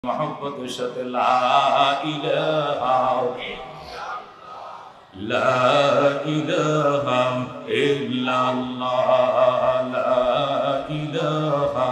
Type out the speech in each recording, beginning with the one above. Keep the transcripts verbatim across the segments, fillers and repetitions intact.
मोहब्बत शत ला इलाहा ला इलाहा इल्लल्लाह ला इलाहा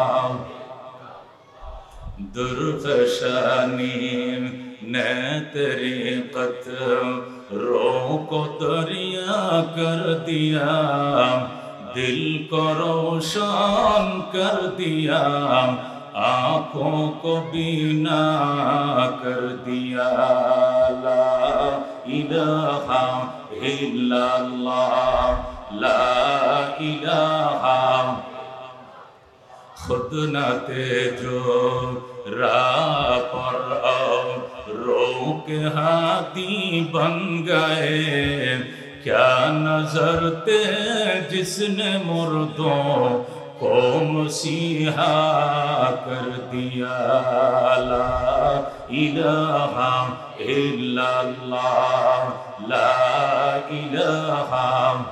दुर्फशानी ने तरीक़त रोको दरिया कर दिया दिल को रोशन कर दिया आँखों को बीना कर दिया ला इलाहा इल्लल्लाह ला इलाहा खुद न तेजो राह पर रोक हाथी बन गए क्या नजर थे जिसने मुर्दों को मसीहा कर दिया ला इलाहा इल्लल्लाह ला इलाहा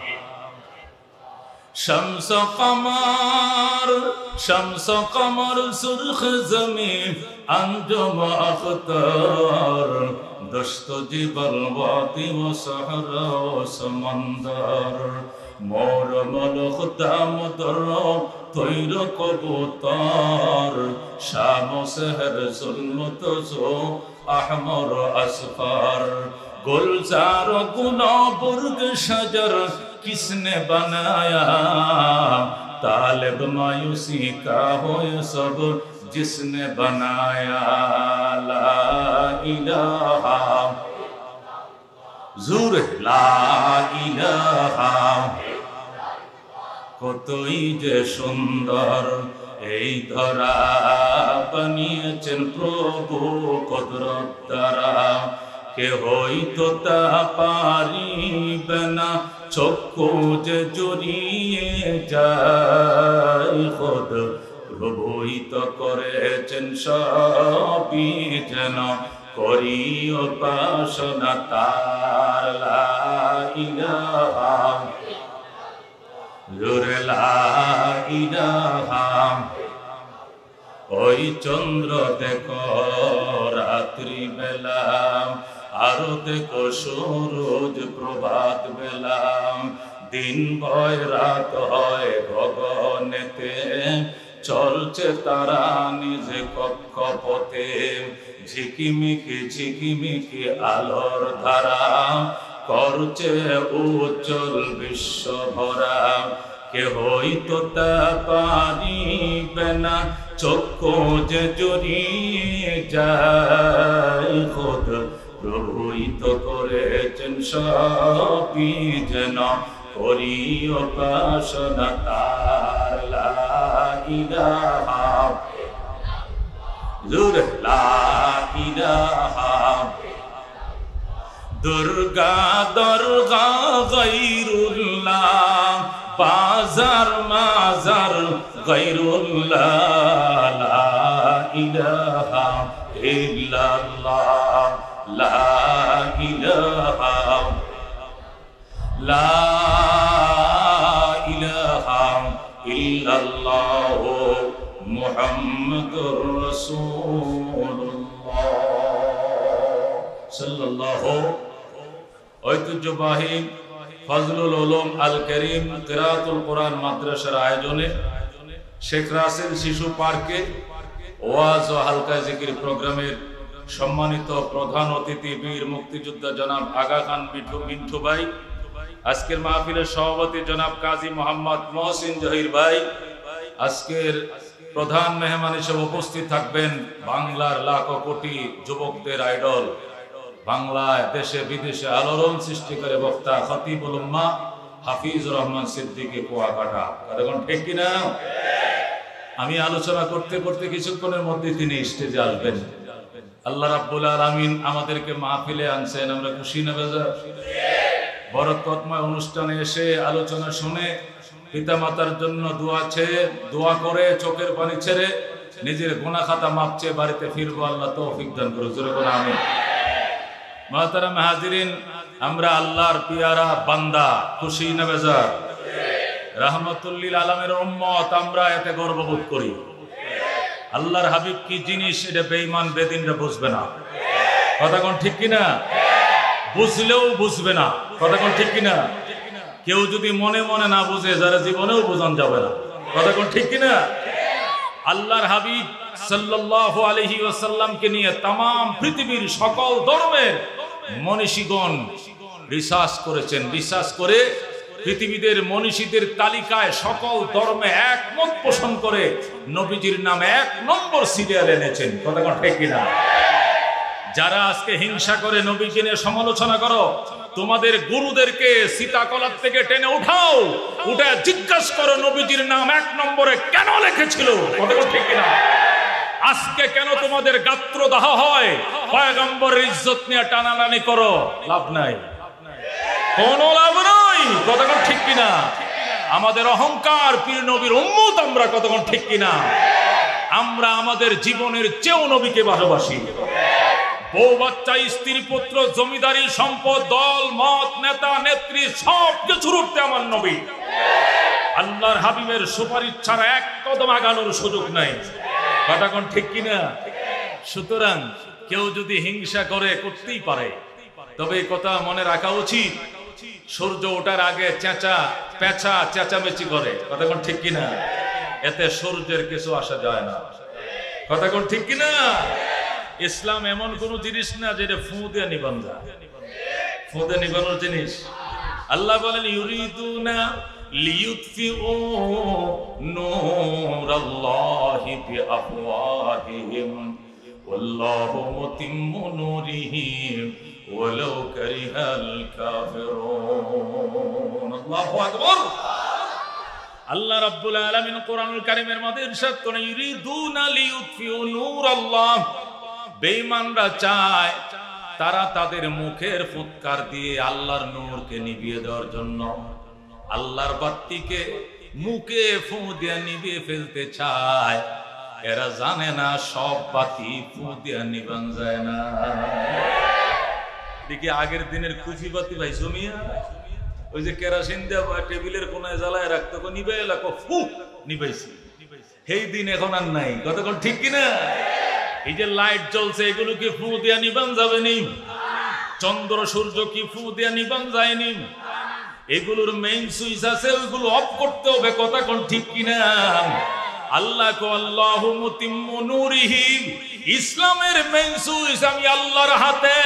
शम्स कमर शम्स कमर सुर्ख ज़मीन अंजुम अख्तर दश्त जिबल वादी व सहरा व समंदर मोर मलख दामदर तैर कबूतर शाम सहर जुल्मत जो अहमर असफर गुलजार गुना बुर्ग शजर किसने बनाया तालिब मायूसी का हो सब जिसने बनाया ला इलाहा জোর লা ইলাহা কতই যে সুন্দর এই ধরা বানিয়েছেন প্রভু কুদরত দ্বারা কে হইতো তা পারিবে না চক্ষু যে জড়িয়ে যায় খোদ প্রভুই তো করেছেন সবই যেন করি উপাসনা তার লা ইলাহা জোরে লা ইলাহা ওই চন্দ্র দেখো রাত্রি বেলা আরো দেখো সূরজ প্রভাত বেলা দিন ভয় রাত হয় গগনেতে চলছে তারা নিজে কক্ষপথে ঝিকিমিকি ঝিকিমিকি আলোর ধারা করছে উজ্জ্বল বিশ্ব ভরা কে হইতো তা পারিবে না চক্ষু যে জড়িয়ে যায় খোদ প্রভুই তো করেছেন সবই যেন করি উপাসনা তার লা ইলাহা জোরে লা ইলাহা দুর্গা দুর্গা গায়রুল্লাহ বাজার মাজার গায়রুল্লাহ লা ইলাহা ইল্লাল্লাহ লা ইলাহা লা ইলাহা ইল্লাল্লাহ মুহাম্মাদুর রাসূলুল্লাহ সাল্লাল্লাহু ঐতিহ্যবাহী ফজলুল উলুম আল করিম কিরাতুল কোরআন মাদ্রাসার আয়োজনে শেখ রাসেল শিশু পার্কে ওয়াজ ও হালকা জিকির প্রোগ্রামের সম্মানিত প্রধান অতিথি বীর মুক্তিযোদ্ধা জনাব আগা খান মিঠু মিন্টু ভাই, আজকের মাহফিলের সভাপতি জনাব কাজী মোহাম্মদ মহসিন জহির ভাই, আজকের প্রধান মেহমান হিসেবে উপস্থিত থাকবেন বাংলার লাখো কোটি যুবকদের আইডল, বাংলায় দেশে বিদেশে আলোড়ন সৃষ্টি করে বক্তা খতিবুল উম্মাহ হাফিজুর রহমান সিদ্দিকী কুয়াকাটা। কতক্ষণ ঠিক কিনা? আমি আলোচনা করতে করতে কিছুক্ষণের মধ্যে তিনি স্টেজে আসবেন। আল্লাহ রাব্বুল আলামিন আমাদেরকে মাহফিলে আনছেন, আমরা খুশি না বেজার? বরকতময় অনুষ্ঠানে এসে আলোচনা শুনে পিতামাতার জন্য দোয়া চেয়ে দোয়া করে চোখের পানি ছেড়ে নিজের গুনাহ খাতা মাপ চেয়ে বাড়িতে ফিরবো। আল্লাহ তৌফিক দান করুন, জোরে বলুন আমিন। মুহতারাম হাজিরিন, আমরা আল্লাহর পিয়ারা বান্দা, খুশি না বেজার? রাহমাতুল লিল আলামিনের উম্মত, আমরা এতে গর্ববোধ করি। আল্লাহর হাবিব কি জিনিস এটা বেঈমান বেদিনরা বুঝবে না। কথা কোন ঠিক কিনা? বুঝলেও বুঝবে না। কথা কোন ঠিক কিনা? কেউ যদি মনে মনে না বুঝে যারা জীবনেও বোঝান যাবে না। কথা কোন ঠিক কিনা? আল্লাহর হাবিব সাল্লাল্লাহু আলাইহি ওয়াসাল্লামকে নিয়ে तमाम পৃথিবীর সকল ধর্মের মনীষীগণ রিসার্চ করেছেন। রিসার্চ করে পৃথিবীদের মনীষীদের তালিকায় সকল ধর্মে একমত পোষণ করে নবীজির নাম এক নম্বর সিরিয়ালে এনেছেন। কথা কোন ঠিক কিনা? যারা আজকে হিংসা করে নবীকে নিয়ে সমালোচনা করো, তোমাদের গুরুদেরকে সীতাকলার থেকে টেনে উঠাও, উঠে জিজ্ঞাসা করো নবীজির নাম এক নম্বরে কেন লিখেছিল। কথা ঠিক কিনা? আজকে কেন তোমাদের গাত্রদাহ হয়? পয়গম্বরের ইজ্জত নিয়ে টানাটানি করো, লাভ নাই, কোনো লাভ নাই। কতক্ষণ ঠিক কিনা? আমাদের অহংকার পীর নবীর উম্মত আমরা, কতক্ষণ ঠিক কিনা? আমরা আমাদের জীবনের চেয়েও নবীকে ভালোবাসি। বউ বাচ্চা স্ত্রী পুত্র জমিদারি সম্পদ দল মত নেতা নেত্রী সব কিছুর উঠতে আমার নবী। আল্লাহর হাবিবের সুপারিশ ছাড়া এক কদম আগানোর সুযোগ নাই। কথা কোন ঠিক কিনা? সুতরাং কেউ যদি হিংসা করে করতেই পারে, তবে এই কথা মনে রাখা উচিত সূর্য ওঠার আগে চেঁচা পেঁচা চেঁচামেচি করে। কথা কোন ঠিক কিনা? এতে সূর্যের কিছু আসা যায় না। কথা কোন ঠিক কিনা? ইসলাম এমন কোন জিনিস না যেটা ফু দিয়ে নিবান যায়, ফু দিয়ে নিবানোর জিনিস। আল্লাহ বলেন ইউরিদুনা লিইউতফিউ নূরাল্লাহি বিআফওয়াহিহিম ওয়াল্লাহু মুতিম্মু নূরিহি ওয়ালাউ কারিহাল কাফিরুন। আল্লাহু আকবার। আল্লাহ রাব্বুল আলামিন কোরআনুল কারীমের মধ্যে ইরশাদ করেন ইউরিদুনা লিইউতফিউ নূরাল্লাহ, বেঈমানরা চায় তারা তাদের মুখের ফুৎকার দিয়ে আল্লাহর নূরকে নিভিয়ে দেওয়ার জন্য আল্লাহর বাতিকে মুখে ফু দিয়ে নিভিয়ে ফেলতে চায়। এরা জানে না সব বাতি ফু দিয়ে নিভান যায় না। দেখি আগের দিনের কুফি বাতি ভাই জমিয়া ওই যে কেরাসিন দেওয়া টেবিলের কোনায় জ্বালায় রাখতো, নিবে এলাকা ফু নিবাইছি, সেই দিন এখন আর নাই। কতক্ষণ ঠিক কিনা? এই যে লাইট জ্বলছে এগুলো কি ফু দিয়া নিবান যাবে নি? চন্দ্র সূর্য কি ফু দিয়া নিবান যায়নি? এগুলোর মেইন সুইচ আছে, ওইগুলো অফ করতে হবে। কথা কোন ঠিক কিনা? আল্লাহ কো আল্লাহু মুতিম্মু নূরিহি, ইসলামের মেইন সুইচ আমি আল্লাহর হাতে।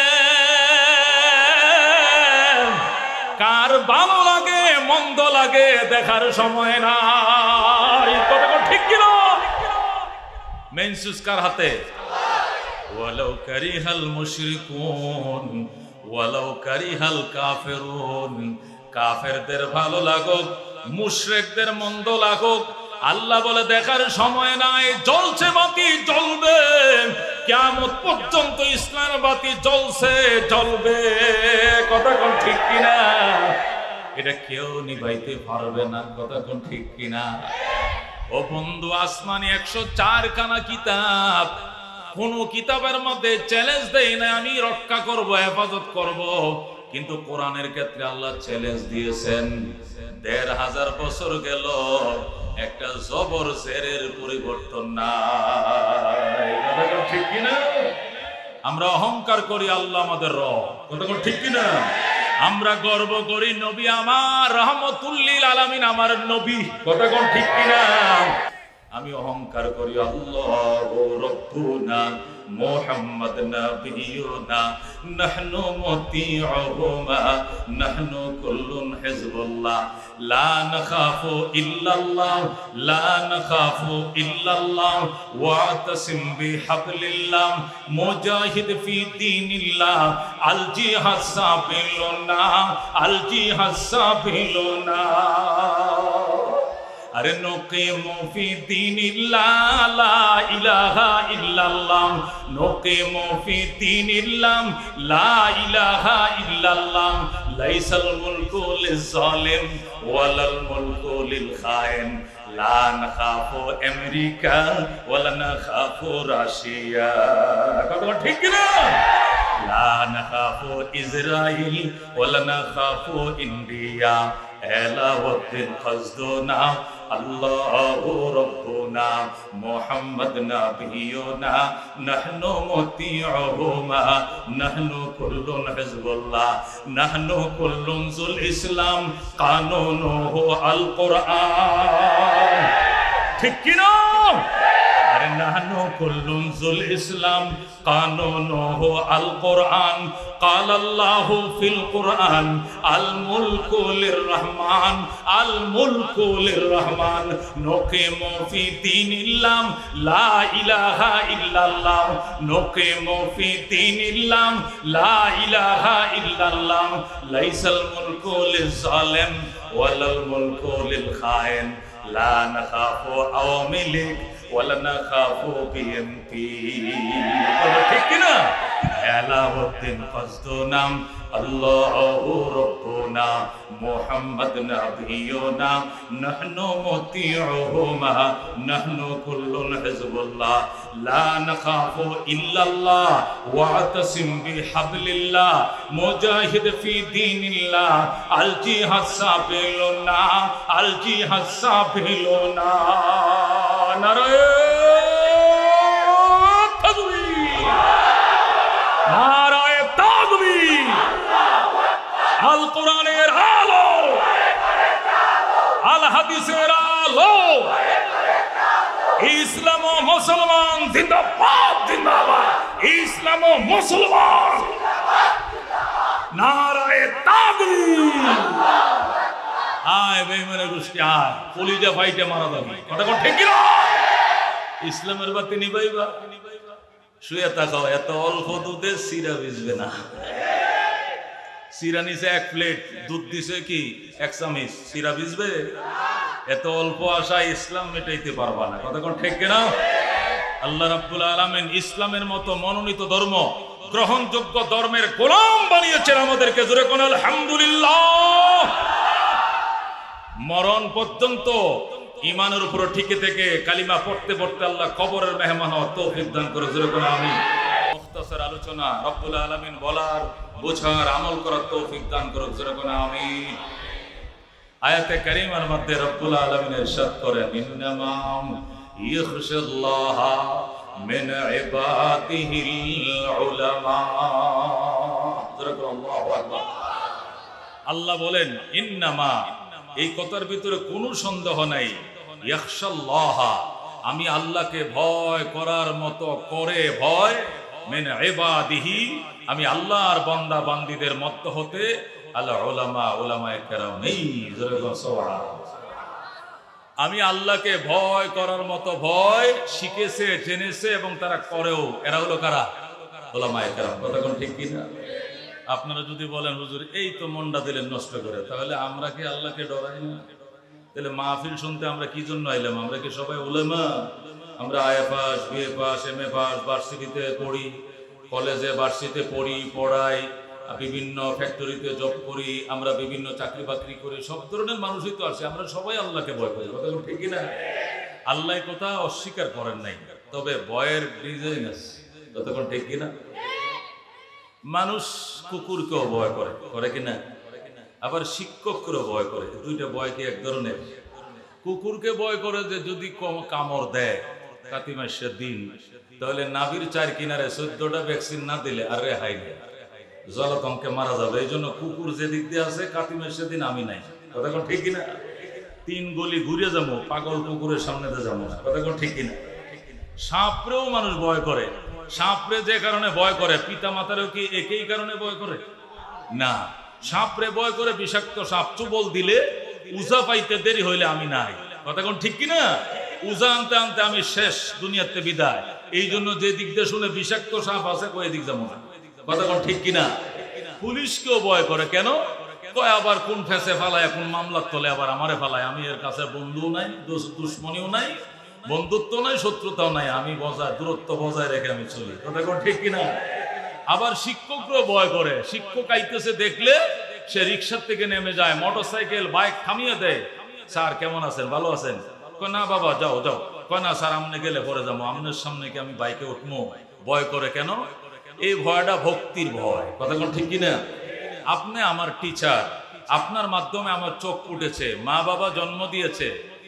কার ভালো লাগে মন্দ লাগে দেখার সময় নাই। কথা কোন ঠিক কিনা? মেইন সুইচ কার হাতে? ওয়ালাউ কারিহাল মুশরিকুন ওয়ালাউ কারিহাল কাফিরুন, কাফেরদের ভালো লাগুক মুশরিকদের মন্দ লাগুক, আল্লাহ বলে দেখার সময় নাই। জ্বলছে বাতি জ্বলবে, কিয়ামত পর্যন্ত ইসলামের বাতি জ্বলছে জ্বলবে। কথা কোন ঠিক কিনা? এটা কেউ নিভাইতে পারবে না। কথা কোন ঠিক কিনা? ও বন্ধু, আসমানি একশো চার খানা কিতাব, কোন কিতাবের মধ্যে চ্যালেঞ্জ দেয় না আমি রক্ষা করব হেফাজত করব, কিন্তু কোরআনের ক্ষেত্রে আল্লাহ চ্যালেঞ্জ দিয়েছেন। দেড় হাজার বছর গেল একটা জবর জেরের পরিবর্তন নাই। কথা ঠিক কিনা? আমরা অহংকার করি আল্লাহ আমাদের রব। কথা ঠিক কিনা? আমরা গর্ব করি নবী আমার রহমতুল লিল আলামিন আমার নবী। কথা কোন ঠিক কিনা? আমি অহংকার করি আল্লাহু রাব্বুনা মুহাম্মদ নাবিয়ুনা নাহনু মুতিউহুমা নাহনু কুল্লুন হিজবুল্লাহ লা নাখাফু ইল্লাল্লাহ লা নাখাফু ইল্লাল্লাহ ওয়াতাসিম বিহাবলিল্লাহ মুজাহিদ ফি দীনিল্লাহ আল জিহাদ সাবিলুনা আল জিহাদ সাবিলুনা। আরে নুকিমু ফি দীনিল্লাহ লা ইলাহা ইল্লাল্লাহ নুকিমু ফি দীনিল্লাহ লা ইলাহা ইল্লাল্লাহ লাইসাল মুলকু লিজ-জালিম ওয়ালাল মুলকু লিল খায়েন লা নাখাফু আমেরিকা ওয়ালা নাখাফু রাশিয়া। কথা ঠিক না? লা নাখাফু ইসরাইল ওয়ালা নাখাফু ইন্ডিয়া এলাউদ্দিন খাজদুনা আল্লাহু রাব্বুনা মুহাম্মদ নাবিয়ুনা নাহনু মুতিউহুমা নাহনু কুল্লুন হিজবুল্লাহ নাহনু কুল্লুন যুল ইসলাম কানুনুহু আল কুরআন। ঠিক কি না? আরে নাহনু কুল্লুন যুল ইসলাম কানুনুহু আল কুরআন। قال الله في القرآن الملك للرحمن الملك للرحمن نقيم في دين الله لا إله إلا الله نقيم في دين الله لا إله إلا الله ليس الملك للظالم ولا الملك للخائن لا نخاف عوامي ليج ولا نخاف بيمتي ঠিক না? আলাউদ্দিন ফজলু নাম আল্লাহু রাব্বুনা মুহাম্মদ নাবিয়ুনা নাহনু মুতিউহুমা নাহনু কুল্লুন হিজবুল্লাহ লা নাখাফু ইল্লাল্লাহ ওয়াতাসিম বিহাবলিল্লাহ মুজাহিদ ফি দীনিল্লাহ আল জিহাদ সাবিলুনা আল জিহাদ সাবিলুনা। নারায়ে নারায়ে তাকবীর। আল কোরআনের আলো আল হাদিসের আলো ইসলাম ও মুসলমান জিন্দাবাদ জিন্দাবাদ ইসলাম ও মুসলমান নারায়ে তাকবীর। আয় বেঈমানের গোষ্ঠী আয় কলিজা ফাইটে মারা যাবে কথা কোন ঠিক কি না? ইসলামের বাতি নিভাইবা শুয়ে থাকাও এত অল্প দুধে সিরা ভিজবে না। সিরা নিচে এক প্লেট দুধ দিছে কি এক চামিচ সিরা ভিজবে? এত অল্প আশা ইসলাম মেটাইতে পারবা না কথা কোন ঠিক কিনা? আল্লাহ রাব্বুল আলামিন ইসলামের মতো মনোনীত ধর্ম গ্রহণযোগ্য ধর্মের গোলাম বানিয়েছেন আমাদেরকে। জোরে কোন আলহামদুলিল্লাহ। মরণ পর্যন্ত ইমানের উপর টিকে থেকে কালিমা পড়তে পড়তে আল্লাহ কবরের মেহমান হওয়ার তৌফিক দান করে। জোরে কোন আমিন। মুখতাসার আলোচনা রব্বুল আলামিন বলার বোঝার আমল করার তৌফিক দান করুক। জোরে কোন আমিন। আয়াতে কারিমার মধ্যে রব্বুল আলামিন ইরশাদ করেন ইন্নামাম ইয়াখশাল্লাহ মিন ইবাদিহিল উলামা। জোরে কোন আল্লাহু আকবার। আল্লাহ বলেন ইন্নামা, এই কথার ভিতরে কোনো সন্দেহ নাই, ইয়াখশাল্লাহ আমি আল্লাহকে ভয় করার মতো করে ভয় মিন ইবাদিহি আমি আল্লাহর বান্দা বান্দীদের মধ্য হতে আল উলামা উলামায়ে কেরাম এই জোরে বল সুবহানাল্লাহ। আমি আল্লাহকে ভয় করার মতো ভয় শিখেছে জেনেছে এবং তারা করেও, এরা হলো কারা? উলামায়ে কেরাম। কথা কোন ঠিক কি না? আপনারা যদি বলেন হুজুর এই তো মনটা দিলেন নষ্ট করে, তাহলে আমরা কি আল্লাহকে ডরাই না? তাহলে মাহফিল শুনতে আমরা কি জন্য আইলাম? আমরা কি সবাই উলামা? আমরা আয়া pass BA pass M A pass ভার্সিটিতে পড়ি, কলেজে ভার্সিটিতে পড়ি পড়াই, বিভিন্ন ফ্যাক্টরিতে জব করি, আমরা বিভিন্ন চাকরি বাকরি করি, সব ধরনের মানুষই তো আছে। আমরা সবাই আল্লাহকে ভয় করি। কথা ঠিক না? আল্লাহ কথা অস্বীকার করেন নাই, তবে ভয়ের ডিজাইন আছে। ততক্ষণ ঠিক কিনা? মানুষ কুকুরকেও ভয় করে, করে কিনা? আবার শিক্ষককেও ভয় করে। দুইটা ভয় কি এক ধরনের? কুকুরকে ভয় করে যে যদি কামড় দেয় কাতি মাসের দিন, তাহলে নাভির চার কিনারে চোদ্দটা ভ্যাকসিন না দিলে আর রেহাই নেই, জলাতঙ্কে মারা যাবে। এই জন্য কুকুর যে দিক দিয়ে আছে কাতি মাসের দিন আমি নাই। কথা কোন ঠিক কিনা? তিন গলি ঘুরে যাবো, পাগল কুকুরের সামনে দিয়ে যাবো না। কথা কোন ঠিক কিনা? সাপরেও মানুষ ভয় করে। সাপরে যে কারণে ভয় করে, পিতা মাতারও কি একই কারণে ভয় করে? না, সাপরে ভয় করে বিষাক্ত সাপ চুবল দিলে উজা পাইতে দেরি হইলে আমি নাই। কথা কোন ঠিক কিনা? উজা আনতে আনতে আমি শেষ, দুনিয়াতে বিদায়। এই জন্য যে দিক দিয়ে শুনে বিষাক্ত সাপ আছে কই দিক যাবো না। কথা কোন ঠিক কিনা? পুলিশকেও ভয় করে। কেন? কয় আবার কোন ফেসে ফালায়, কোন মামলার তলে আবার আমারে ফালায়। আমি এর কাছে বন্ধুও নাই, দুশ্মনীও নাই, বন্ধুত্ব নাই, শত্রুতাও নাই। আমি বজায় দূরত্ব বজায় রেখে আমি চলি। কথা কোন ঠিক কিনা? আবার শিক্ষকরাও ভয় করে। শিক্ষক আইতেছে দেখলে সে রিক্সার থেকে নেমে যায়, মোটর সাইকেল বাইক থামিয়ে দেয়। স্যার কেমন আছেন, ভালো আছেন? কয় না বাবা যাও যাও। কয় না স্যার আমনে গেলে পরে যাবো, আমনের সামনে কি আমি বাইকে উঠবো? ভয় করে। কেন? এই ভয়টা ভক্তির ভয়। কথা কোন ঠিক কিনা? আপনি আমার টিচার, আপনার মাধ্যমে আমার চোখ উঠেছে, মা বাবা জন্ম দিয়েছে,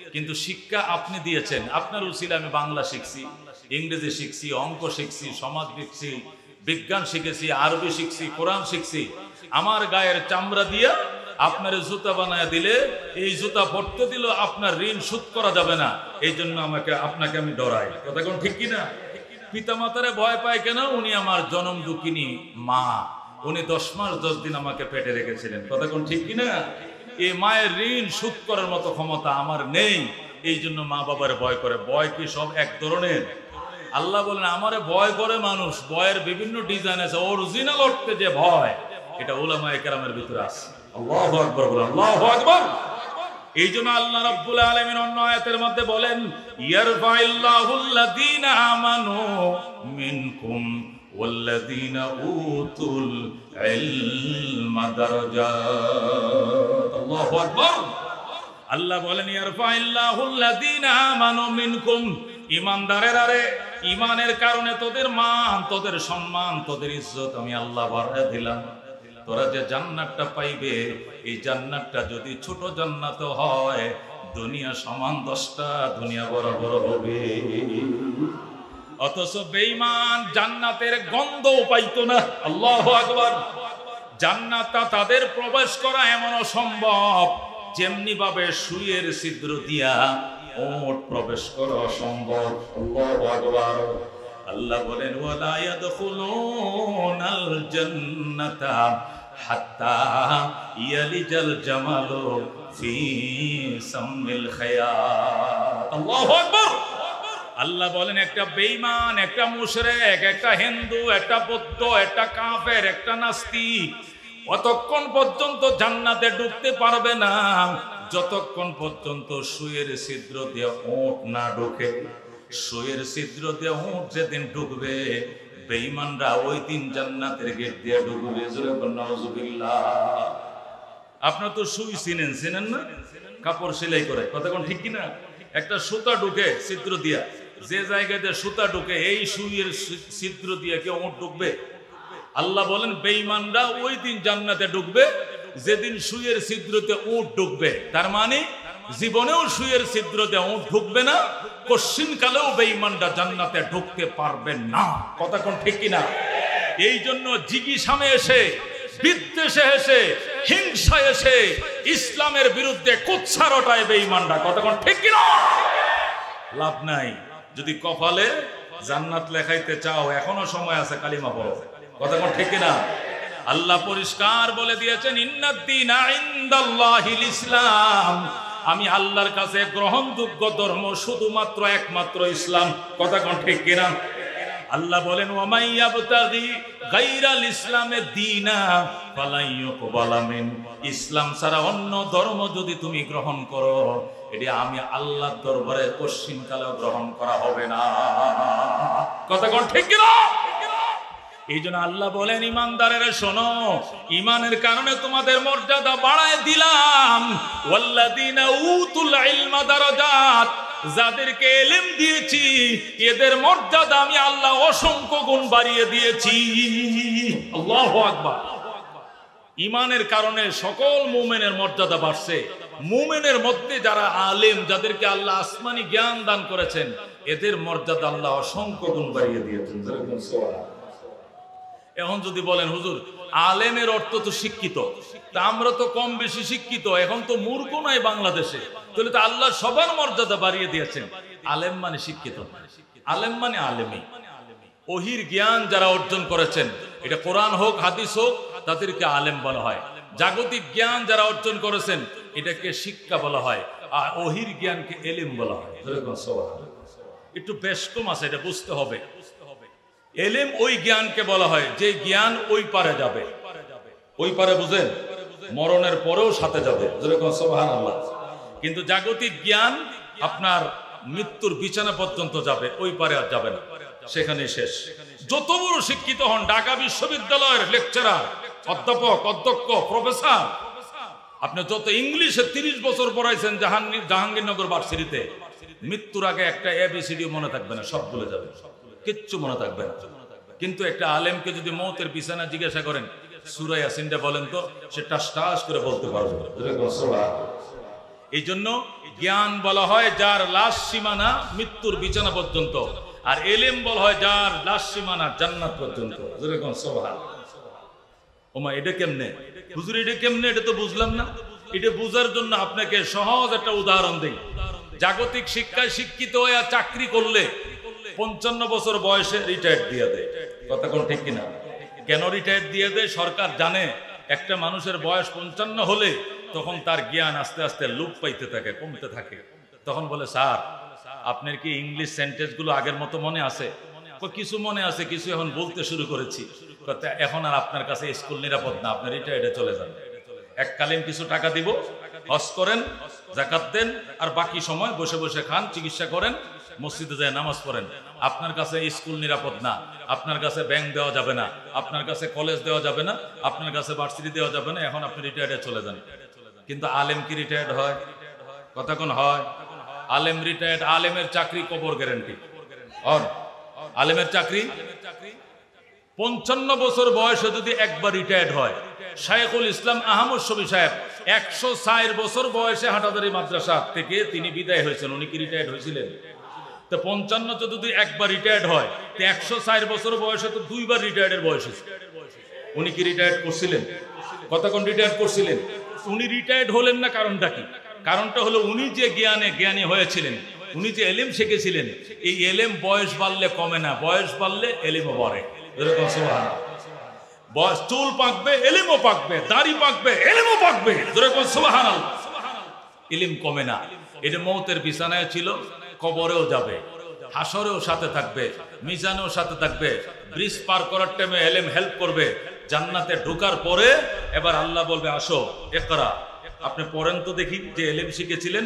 কিন্তু শিক্ষা আপনি দিয়েছেন। আপনার উসিলে আমি বাংলা শিখছি, ইংরেজি শিখছি, অঙ্ক শিখছি, সমাজ শিখছি, বিজ্ঞান শিখেছি, আরবি শিখছি, কোরআন শিখছি। আমার গায়ের চামড়া দিয়া আপনার জুতা বানায় দিলে এই জুতা পড়তে দিল আপনার ঋণ শোধ করা যাবে না। এই জন্য আমাকে আপনাকে আমি ডরাই। কথা কোন ঠিক কিনা? পিতা মাতারে ভয় পায় কেন? উনি আমার জনম দুঃখিনী মা, উনি দশ মাস দশ দিন আমাকে পেটে রেখেছিলেন। কথা কোন ঠিক কিনা? এই মায়ের ঋণ শোধ করার মতো ক্ষমতা আমার নেই, এই জন্য মা বাবার ভয় করে। ভয় কি সব এক ধরনের? আল্লাহ বলেন আমারে ভয় করে মানুষ, ভয়ের বিভিন্ন ডিজাইন আছে। অরিজিনাল অর্থে যে ভয়, এটা উলামায়ে কেরামের ভিতরে আছে। আল্লাহু আকবার বলেন, আল্লাহু আকবার। এই জন্য আল্লাহ রাব্বুল আলামিন অন্য আয়াতের মধ্যে বলেন ইয়ারফাইল্লাহুল্লাযীনা আমানু মিনকুম ওয়াল্লাযীনা উতুল ইলমা দারাজাত। আল্লাহু আকবার। আল্লাহ বলেন ইয়ারফাইল্লাহুল্লাযীনা আমানু মিনকুম, ঈমানদারেরা রে, ঈমানের কারণে তোদের মান, তোদের সম্মান, তোদের ইজ্জত আমি আল্লাহ বাড়ায় দিলাম। তোরা যে জান্নাতটা পাইবে, এই জান্নাতটা যদি ছোট জান্নাত হয়, দুনিয়া সমান দশটা দুনিয়া বরাবর হবে। অথচ বেঈমান জান্নাতের গন্ধও পাইতো না। আল্লাহু আকবার। জান্নাতটা তাদের প্রবেশ করা এমন অসম্ভব, যেমনি ভাবে সুইয়ের ছিদ্র দিয়া ওট প্রবেশ করা অসম্ভব। আল্লাহু আকবার। আল্লাহ বলেন ওয়ালা ইয়াদখুলুনাল জান্নাতা হাত্তা ইয়ালিজাল জামালু ফি সামিল খায়াত। আল্লাহু আকবার। আল্লাহ বলেন একটা বেঈমান, একটা মুশরিক, একটা হিন্দু, একটা বৌদ্ধ, একটা কাফের, একটা নাস্তিক অতক্ষণ পর্যন্ত জান্নাতে ঢুকতে পারবে না যতক্ষণ পর্যন্ত সুয়ের ছিদ্র দিয়ে ওট না ঢোকে। সুয়ের ছিদ্র দিয়ে ওট যেদিন ঢুকবে, বেঈমানরা ওই দিন জান্নাতের গেট দিয়ে ঢুকবে। জোরে বলেন নাউজুবিল্লাহ। আপনারা তো সুই চিনেন, চিনেন না? কাপড় সেলাই করে। কথা কোন ঠিক কিনা? একটা সুতা ঢুকে ছিদ্র দিয়া, যে জায়গাতে সুতা ঢুকে এই সুইয়ের ছিদ্র দিয়ে কেউ ওট ঢুকবে? আল্লাহ বলেন বেঈমানরা ওই দিন জান্নাতে ঢুকবে যেদিন সুইয়ের ছিদ্রতে উট ঢুকবে। তার মানে জীবনেও সুইয়ের ছিদ্রতে উট ঢুকবে না, কশ্চিন কালেও বেঈমানরা জান্নাতে ঢুকতে পারবেন না। কথা কোন ঠিক কিনা? এই জন্য জিগিসামে এসে, বিদ্বেষে এসে, হিংসা এসে ইসলামের বিরুদ্ধে কুৎসারটায় বেঈমানরা। কথা কোন ঠিক কিনা? লাভ নাই। যদি কপালে জান্নাত লেখাইতে চাও এখনো সময় আছে, কালিমা পড়ো। কথা কোন ঠিক কিনা? আল্লাহ পরিষ্কার বলে দিয়েছেন ইন্নাদ-দীনা ইনদাল্লাহিল ইসলাম, আমি আল্লাহর কাছে গ্রহণযোগ্য ধর্ম শুধুমাত্র একমাত্র ইসলাম। কথা কোন ঠিক কিনা? আল্লাহ বলেন ওয়া মাইয়াবতাগি গায়রাল ইসলামে দীনা ফালাই ইউকবালা মিন, ইসলাম ছাড়া অন্য ধর্ম যদি তুমি গ্রহণ করো, এটা আমি আল্লাহর দরবারে কশ্চিন কালেও গ্রহণ করা হবে না। কথা কোন ঠিক কিনা? এই জন্য আল্লাহ বলেন ইমানদারেরা শোনো, ইমানের কারণে তোমাদের মর্যাদা বাড়ায় দিলাম। ওয়াল্লাযীনা উতুল ইলমা দারাজাত, যাদেরকে ইলম দিয়েছি এদের মর্যাদা আমি আল্লাহ অসংখ্য গুণ বাড়িয়ে দিয়েছি। আল্লাহু আকবার। ইমানের কারণে সকল মুমিনের মর্যাদা বাড়ছে। মুমিনের মধ্যে যারা আলেম, যাদেরকে আল্লাহ আসমানি জ্ঞান দান করেছেন, এদের মর্যাদা আল্লাহ অসংখ্য গুণ বাড়িয়ে দিয়েছেন। এখন যদি বলেন হুজুর আলেমের অর্থ তো শিক্ষিত, তা আমরা তো কম বেশি শিক্ষিত, এখন তো মূর্খ নাই বাংলাদেশে, তাহলে তো আল্লাহ সবার মর্যাদা বাড়িয়ে দিয়েছেন। আলেম মানে শিক্ষিত, আলেম মানে আলেমী। ওহির জ্ঞান যারা অর্জন করেছেন, এটা কোরআন হোক হাদিস হোক, তাদেরকে আলেম বলা হয়। জাগতিক জ্ঞান যারা অর্জন করেছেন, এটাকে শিক্ষা বলা হয়। আর ওহির জ্ঞানকে এলিম বলা হয়। একটু বেশ কম আছে, এটা বুঝতে হবে। এলেম ওই জ্ঞানকে বলা হয় যে জ্ঞান ওই পারে যাবে। ওই পারে বুঝেন, মরণের পরেও সাথে যাবে। সুবহানাল্লাহ। কিন্তু জাগতিক জ্ঞান আপনার মৃত্যুর বিছানা পর্যন্ত যাবে, ওই পারে আর যাবে না, সেখানে শেষ। যত বড় শিক্ষিত হন, ঢাকা বিশ্ববিদ্যালয়ের লেকচারার, অধ্যাপক, অধ্যক্ষ, প্রফেসর, আপনি যত ইংলিশে তিরিশ বছর পড়াইছেন জাহাঙ্গীর জাহাঙ্গীরনগর ভার্সিটিতে, মৃত্যুর আগে একটা এবিসিডি মনে থাকবে না, সব ভুলে যাবে, কিচ্ছু মনে থাকবে না। কিন্তু একটা আলেমকে যদি মৌতের বিছানা জিজ্ঞাসা করেন সূরা ইয়াসিনটা বলেন তো, সে টাস টাস করে বলতে পারবে। এই জন্য জ্ঞান বলা হয় যার লাশ সীমানা মৃত্যুর বিছানা পর্যন্ত, আর এলেম বলা হয় যার লাশ সীমানা জান্নাত পর্যন্ত। যেরকম সুবহান। ওমা এটা কেমনে হুজুর, এটা কেমনে? এটা তো বুঝলাম না। এটা বোঝার জন্য আপনাকে সহজ একটা উদাহরণ দেই। জাগতিক শিক্ষায় শিক্ষিত হয়ে চাকরি করলে পঞ্চান্ন বছর বয়সে রিটায়ার দিয়ে দেয়। কথা কোন ঠিক কিনা? কেন রিটায়ার দিয়ে দেয়? সরকার জানে একটা মানুষের বয়স পঞ্চান্ন হলে তখন তার জ্ঞান আস্তে আস্তে লোপ পাইতে থাকে, কমতে থাকে। তখন বলে, স্যার আপনার কি ইংলিশ সেন্টেন্স গুলো আগের মতো মনে আছে? কিছু মনে আছে, কিছু এখন বলতে শুরু করেছি। এখন আর আপনার কাছে স্কুল নিরাপদ না, আপনি রিটায়ার্ডে চলে যান। এককালীন কিছু টাকা দিব, হজ করেন, যাকাত দেন, আর বাকি সময় বসে বসে খান, চিকিৎসা করেন, মসজিদে যায় নামাজ পড়েন। আপনার কাছে স্কুল নিরাপদ না, আপনার কাছে ব্যাংক দেওয়া যাবে না, আপনার কাছে কলেজ দেওয়া যাবে না, আপনার কাছে ভার্সিটি দেওয়া যাবে না, এখন আপনি রিটায়ার্ডে চলে যান। কিন্তু আলেম কি রিটায়ার্ড হয়? কথা কোন হয়? আলেম রিটায়ার্ড, আলেমের চাকরি কবর গ্যারান্টি। আর আলেমের চাকরি পঞ্চান্ন বছর বয়সে যদি একবার রিটায়ার্ড হয়, শাইখুল ইসলাম আহমদ শফি সাহেব একশো ষাট বছর বয়সে হাটাদারি মাদ্রাসা থেকে তিনি বিদায় হয়েছেন। উনি কি রিটায়ার্ড হয়েছিলেন? তো পঞ্চান্ন যদি একবার রিটায়ার্ড হয়, তো একশো ষাট বছর বয়সে তো দুইবার রিটায়ার্ডের বয়স হয়েছে। উনি কি রিটায়ার্ড করছিলেন? কতক্ষণ রিটায়ার্ড করছিলেন? উনি রিটায়ার্ড হলেন না, কারণটা কি? কারণটা হলো উনি যে জ্ঞানে জ্ঞানী হয়েছিলেন, উনি যে এলেম শিখেছিলেন, এই এলেম বয়স বাড়লে কমে না, বয়স বাড়লে এলেমও বাড়ে। এরকম সুবহানাল্লাহ। বয়স চুল পাকবে, এলেমও পাকবে, দাড়ি পাকবে, এলেমও পাকবে। এরকম সুবহানাল্লাহ। এলেম কমে না। এটা মৌতের বিছানায় ছিল, কবরেও যাবে, হাসরেও সাথে থাকবে, মিজানেও সাথে থাকবে। ব্রিজ পার করার টাইমে এলেম হেল্প করবে। জান্নাতে ঢোকার পরে এবার আল্লাহ বলবে, আসো ইকরা, আপনি পড়েন তো দেখি যে এলেম শিখেছিলেন।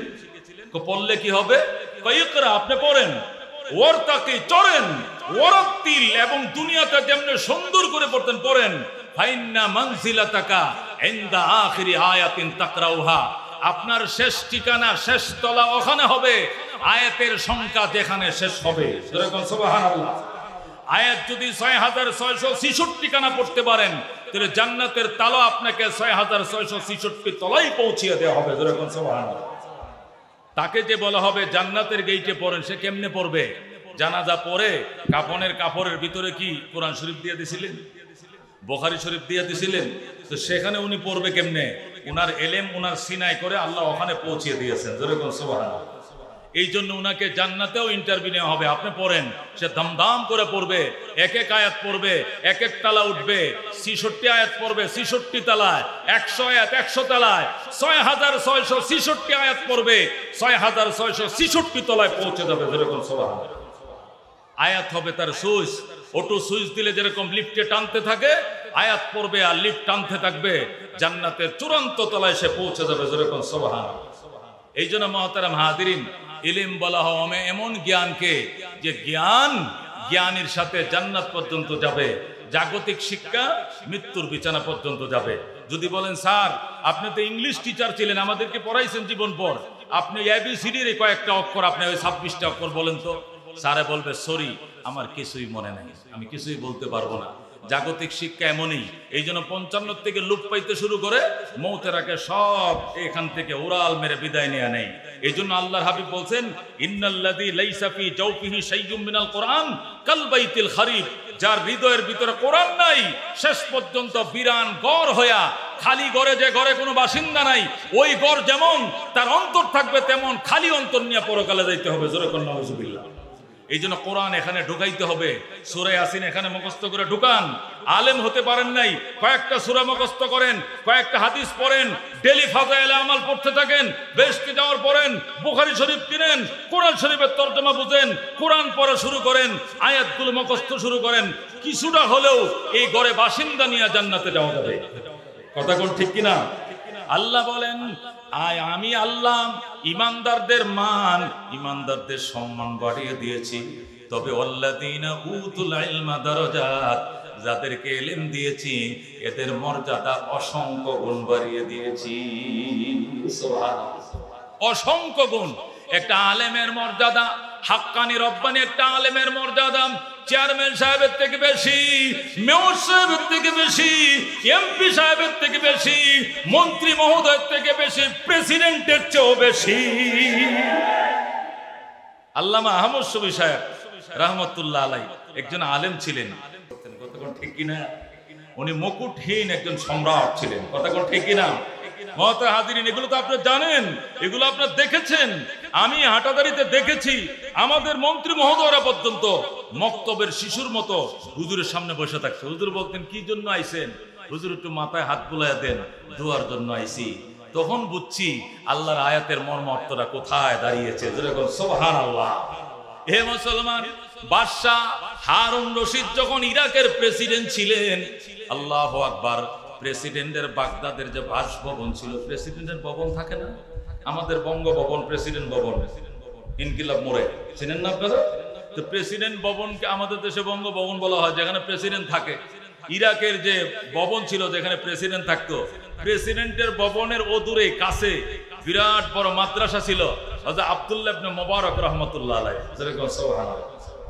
পড়লে কি হবে? ইকরা, আপনি পড়েন, ওয়ারতাকি, চড়েন, ওয়ারাত্তিল, এবং দুনিয়াতে যেমনি সুন্দর করে পড়তেন পড়েন। ফাইন্না মানজিলাতাকা ইনদা আখিরি আয়াতিন তাকরাউহা, আপনার শেষ ঠিকানা, শেষ তলা ওখানে হবে আয়াতের সংখ্যা যেখানে শেষ হবে। সুবহানাল্লাহ। আয়াত যদি ছয় হাজার ছয়শো ছিষট্টি কানা পড়তে পারেন, তাহলে জান্নাতের তালা আপনাকে ছয় হাজার ছয়শো ছিষট্টি তলাই পৌঁছিয়ে দেওয়া হবে। সুবহানাল্লাহ। তাকে যে বলা হবে জান্নাতের গেইটে পড়েন, সে কেমনে পড়বে? জানাজা পড়ে কাফনের কাপড়ের ভিতরে কি কোরআন শরীফ দিয়ে দিছিলেন? বুখারী শরীফ দিয়ে দিছিলেন? তো সেখানে উনি পড়বে কেমনে? উনার এলেম উনার সিনায় করে আল্লাহ ওখানে পৌঁছিয়ে দিয়েছেন। যেরকম সুবহানাল্লাহ। এই জন্য উনাকে জান্নাতেও ইন্টারভিউ নেওয়া হবে। আপনি পড়েন, সে দামদাম করে পড়বে, এক এক আয়াত পড়বে, এক এক তালা উঠবে, ছিষট্টি আয়াত পড়বে, ছিষট্টি তালায়, একশো আয়াত একশো তালায়, ছয় হাজার ছয়শো ছিষট্টি আয়াত পড়বে, ছয় হাজার ছয়শো ছিষট্টি তলায় পৌঁছে যাবে। যেরকম সুবহানাল্লাহ। আয়াত হবে তার সুইচ, অটো সুইচ দিলে যেরকম লিফটে টানতে থাকে, আয়াত পড়বে আর লিফট টানতে থাকবে, জান্নাতের চূড়ান্ত তলায় সে পৌঁছে যাবে। যেরকম সুবহানাল্লাহ। এই জন্য মুহতারাম হাজিরিন, ইলম বলা হয় এমন জ্ঞানকে যে জ্ঞান জ্ঞানীর সাথে জান্নাত পর্যন্ত যাবে। জাগতিক শিক্ষা মৃত্যুর বিছানা পর্যন্ত যাবে। যদি বলেন, স্যার আপনি তো ইংলিশ টিচার ছিলেন, আমাদেরকে পড়াইছেন জীবন পর, আপনি এবিসিডির কয়েকটা অক্ষর, আপনি ওই ছাব্বিশটা অক্ষর বলেন তো। স্যারে বলবে, সরি আমার কিছুই মনে নাই, আমি কিছুই বলতে পারবো না। জাগতিক শিক্ষা এমনই। এই জন্য পঞ্চান্ন থেকে লুপ পাইতে শুরু করে মৌতের আগে সব এখান থেকে উড়াল মেরে বিদায় নেওয়া নেই। এই জন্য আল্লাহর হাবিব বলছেন, ইন্নাল্লাযী লাইসা ফী জাওফিহি শাইউম মিনাল কোরআন কাল বাইতিল খারিব, যার হৃদয়ের ভিতরে কোরআন নাই, শেষ পর্যন্ত বিরান ঘর হইয়া, খালি ঘরে যে ঘরে কোনো বাসিন্দা নাই, ওই ঘর যেমন তার অন্তর থাকবে তেমন খালি অন্তর নিয়ে পরকালে যাইতে হবে। জোরে কোন নাউজুবিল্লাহ। এই জন্য কোরআন এখানে ঢুকাইতে হবে। সূরা ইয়াসিন এখানে মুখস্থ করে ঢুকান। আলেম হতে পারেন নাই, কয়েকটা সূরা মুখস্থ করেন, কয়েকটা হাদিস পড়েন, ডেলি ফাজাইল আমাল পড়তে থাকেন, বেহেশতে যাওয়ার পড়েন, বুখারী শরীফ কিনেন, কোরআন শরীফের তরজমা বুঝেন, কোরআন পড়া শুরু করেন, আয়াতগুলো মুখস্থ শুরু করেন। কিছুটা হলেও এই ঘরে বাসিন্দা নিয়ে জান্নাতে যাওয়া যাবে। কথা কোন ঠিক কিনা? আল্লাহ বলেন, আয় আমি আল্লাহ ইমানদারদের মান, ইমানদারদের সম্মান বাড়িয়ে দিয়েছি। তবে আল্লাযীনা উতুল ইলমা দারাজাত, যাদেরকে ইলম দিয়েছি এদের মর্যাদা অসংখ্য গুণ বাড়িয়ে দিয়েছি। সুবহানাল্লাহ। অসংখ্য গুণ। একটা আলেমের মর্যাদা হাক্কানি রব্বানি একটা আলেমের মর্যাদা চেয়ারম্যান সাহেবের থেকে বেশি, মেয়র সাহেবের থেকে বেশি, এমপি সাহেবের থেকে বেশি, মন্ত্রী মহোদয়ের থেকে বেশি, প্রেসিডেন্টের চেয়েও বেশি। আল্লামা আহমদ শফী সাহেব রাহমাতুল্লাহ আলাইহি একজন আলেম ছিলেন, কতক্ষণ ঠিক কিনা? উনি মুকুটহীন একজন সম্রাট ছিলেন, কতক্ষণ ঠিক কিনা? মহতরম হাজিরিন, এগুলো তো আপনারা জানেন, এগুলো আপনারা দেখেছেন, আমি হাটাদারিতে দেখেছি। আমাদের মন্ত্রী মহোদয়রা পর্যন্ত মক্তবের শিশুর মতো হুজুরের সামনে বসে থাকছে। হুজুর বলতেন কি জন্য আইছেন? হুজুর একটু মাথায় হাত বুলাইয়া দেন, দুয়ার জন্য আইছি। তখন বুঝছি আল্লাহর আয়াতের মর্ম অর্থটা কোথায় দাঁড়িয়েছে। যেরকম সুবহানাল্লাহ। হে মুসলমান, বাদশাহ হারুন রশিদ যখন ইরাকের প্রেসিডেন্ট ছিলেন, আল্লাহু আকবার, প্রেসিডেন্টের বাগদাদের যে বাসভবন ছিল, প্রেসিডেন্টের ভবন থাকে না আমাদের বঙ্গভবন, প্রেসিডেন্ট ভবন ইনকিলাব মোড়ে, চিনেন না আপনারা? তো প্রেসিডেন্ট ভবনকে আমাদের দেশে বঙ্গভবন বলা হয়, যেখানে প্রেসিডেন্ট থাকে। ইরাকের যে ভবন ছিল যেখানে প্রেসিডেন্ট থাকতো, প্রেসিডেন্টের ভবনের অদূরে কাছে বিরাট বড় মাদ্রাসা ছিল, হযরত আব্দুল্লাহ ইবনে মুবারক রাহমাতুল্লাহ আলাইহি। সুবহানাল্লাহ।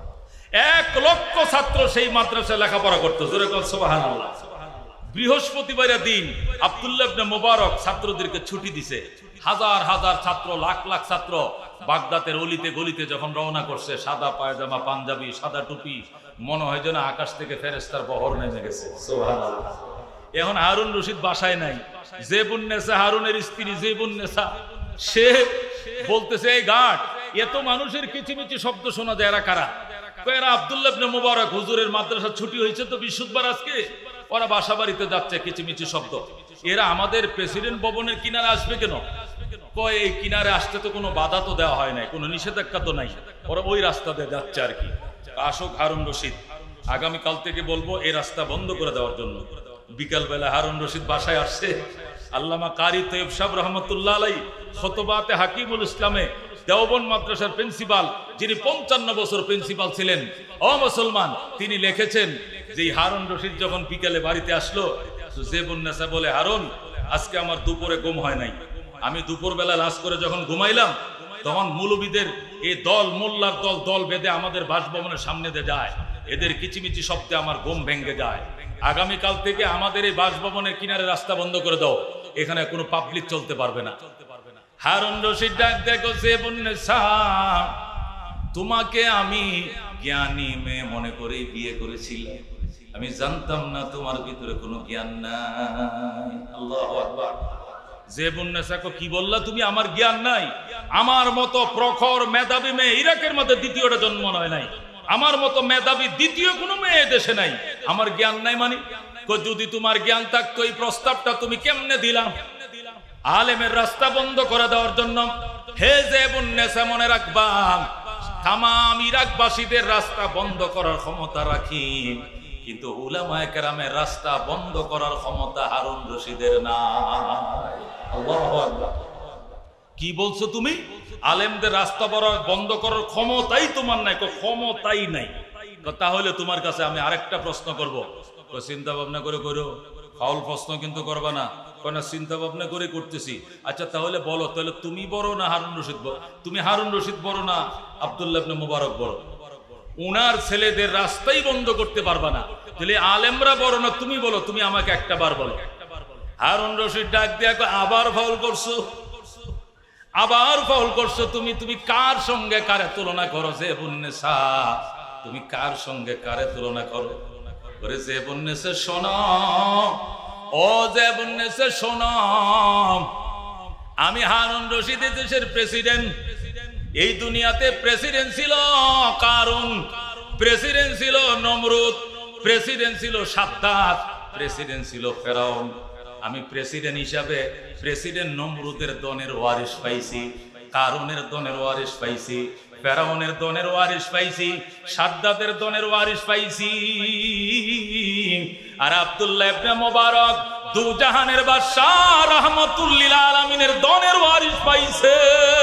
এক লক্ষ ছাত্র সেই মাদ্রাসায় লেখাপড়া করতো। সুবহানাল্লাহ। বৃহস্পতিবারের দিন আব্দুল্লাহ ইবনে মুবারক ছাত্রদেরকে ছুটি দিছে। হাজার হাজার ছাত্র, লাখ লাখ ছাত্র বাগদাদের অলিতে গলিতে যখন রওনা করছে, সাদা পায়জামা, পাঞ্জাবি, সাদা টুপি, মনে হয় যেন আকাশ থেকে ফেরেশতার বহর নেমে গেছে। সুবহানাল্লাহ। এখন হারুন রশিদ বাসায় নাই। জেবুন্নেসা, হারুনের স্ত্রী জেবুন্নেসা, সে বলতেছে, এই গার্ড, এত মানুষের কিচিমিচি শব্দ শোনা যায়, এরা কারা? এরা আব্দুল্লাহ ইবনে মুবারক, হুজুরের মাদ্রাসা ছুটি হয়েছে তো বৃহস্পতিবার আজকে, ওরা বাসা বাড়িতে যাচ্ছে, কিচিমিচি শব্দ। এরা আমাদের প্রেসিডেন্ট ভবনের কিনারে আসবে কেন? কয় এই কিনারে আসতে তো কোনো বাধা তো দেওয়া হয় নাই, কোনো নিষেধাজ্ঞা তো নাই, ওরা ওই রাস্তা দিয়ে যাচ্ছে আর কি। আসুক হারুন রশিদ, আগামীকাল থেকে বলবো এই রাস্তা বন্ধ করে দেওয়ার জন্য। বিকালবেলা হারুন রশিদ বাসায় আসছে। আল্লামা কারি তৈয়ব সাহেব রহমতুল্লাহ আলাইহি খুতবাতে হাকিমুল ইসলামে দেওবন্দ মাদ্রাসার প্রিন্সিপাল, যিনি পঞ্চান্ন বছর প্রিন্সিপাল ছিলেন, ও মুসলমান, তিনি লিখেছেন যে হারুন রশিদ যখন বিকালে বাড়িতে আসলো, জেবুন্নেসা বলে, হারুন, আজকে আমার দুপুরে ঘুম হয় নাই। আমি দুপুর বেলা লাঞ্চ করে যখন ঘুমাইলাম, তখন মৌলবীদের এই দল, মোল্লার দল দল বেঁধে আমাদের বাসভবনের সামনে দিয়ে যায়, এদের কিচিমিচি শব্দে আমার ঘুম ভেঙে যায়। আগামীকাল থেকে আমাদের এই বাসভবনের কিনারে রাস্তা বন্ধ করে দাও, এখানে কোনো পাবলিক চলতে পারবে না। হারুন রশিদ ডাক দেখো, জেবুন্নেসা, তোমাকে আমি জ্ঞানী মেয়ে মনে করে বিয়ে করেছিলাম, আমি জানতাম না তোমার ভিতরে কোনো জ্ঞান নাই। আল্লাহু আকবার। জেবুন্নেসাকে কি বললা তুমি? আমার জ্ঞান নাই? আমার মতো প্রখর মেধাবী মেয়ে ইরাকের মধ্যে দ্বিতীয়টা জন্ম নয় নাই, আমার মতো মেধাবী দ্বিতীয় কোনো মেয়ে দেশে নাই, আমার জ্ঞান নাই মানে? যদি তোমার জ্ঞান থাকতো এই প্রস্তাবটা তুমি কেমনে দিলাম আলেমের রাস্তা বন্ধ করে দেওয়ার জন্য? হে জেবুন্নেসা, মনে রাখবা, তামাম ইরাকবাসীদের রাস্তা বন্ধ করার ক্ষমতা রাখি, কিন্তু উলামায়ে কেরামের রাস্তা বন্ধ করার ক্ষমতা হারুন রশিদের নাই। আল্লাহু আকবার। কি বলছো তুমি? আলেমদের রাস্তা বন্ধ করার ক্ষমতাই তোমার নাই? ক্ষমতাই নাই। তাহলে তোমার কাছে আমি আরেকটা প্রশ্ন করব, চিন্তা ভাবনা করে করো, ফাউল প্রশ্ন কিন্তু করবা না। না, চিন্তা ভাবনা করে করতেছি। আচ্ছা তাহলে বলো, তাহলে তুমি বড় না হারুন রশিদ বড়? তুমি হারুন রশিদ বড় না আব্দুল্লাহ ইবনে মুবারক বড়? উনার ছেলেদের রাস্তাই বন্ধ করতে পারবা না, তাহলে আলেমরা বড় না তুমি বলো? তুমি আমাকে একটা বার বলো। হারুন রশিদ ডাক দিয়ে, আবার ফাউল করছো, আবার ফাউল করছো তুমি। তুমি কার সঙ্গে কারে তুলনা করো জেবুন্নেসা? তুমি কার সঙ্গে কারে তুলনা করো? ওরে জেবুন্নেসা শোনো, ও জেবুন্নেসা শোনো, আমি হারুন রশিদ দেশের প্রেসিডেন্ট। এই দুনিয়াতে প্রেসিডেন্ট ছিল কারুন, প্রেসিডেন্ট ছিল নমরুদ, প্রেসিডেন্ট ছিল সাদ্দাত, প্রেসিডেন্ট ছিল ফেরাউন। আমি প্রেসিডেন্ট হিসাবে প্রেসিডেন্ট নমরুদের দনের ওয়ারিশ পাইছি, কারুনের দনের ওয়ারিশ পাইছি, ফেরাউনের দনের ওয়ারিশ পাইছি, সাদ্দাতের দনের ওয়ারিশ পাইছি। আর আব্দুল্লাহ ইবনে মুবারক দু জাহানের বাদশাহ রাহমাতুল লিল আলামিনের দনের ওয়ারিশ পাইছে।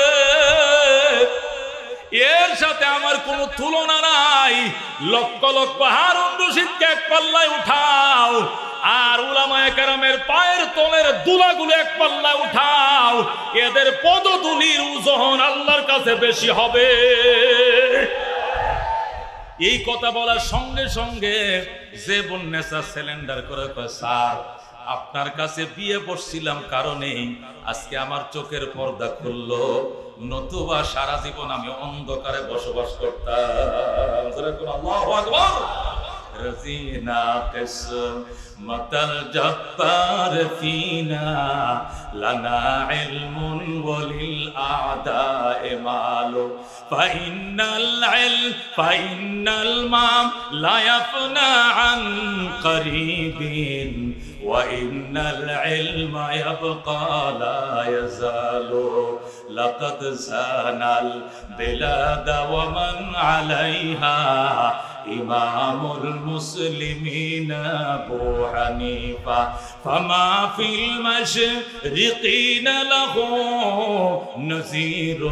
এর সাথে আমার কোনো তুলনা নাই। লক্ষ লক্ষ হারুন রশিদকে এক পাল্লায় উঠাও, আর উলামায়ে কেরামের পায়ের তলের দুলাগুলো এক পাল্লায় উঠাও, এদের পদধূলির ওজন আল্লাহর কাছে বেশি হবে। এই কথা বলার সঙ্গে সঙ্গে যে বন্যেসা সিলিন্ডার করে কয়, স্যার আপনার কাছে বিয়ে বসছিলাম কারণে আজকে আমার চোখের পর্দা খুললো, নতুবা সারা জীবন আমি অন্ধকারে বসবাস করতাম। আল্লাহু আকবার। رزينا قسمة الجبار فينا لنا علم وللأعداء مال فإن العلم فإن المام لا يفنى عن قريب وإن العلم يبقى لا يزال لقد زان البلاد ومن عليها إمام المسلمين أبو حنيفة فما في المشرقين له نذير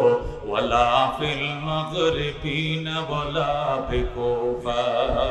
ولا في المغربين ولا بكوفة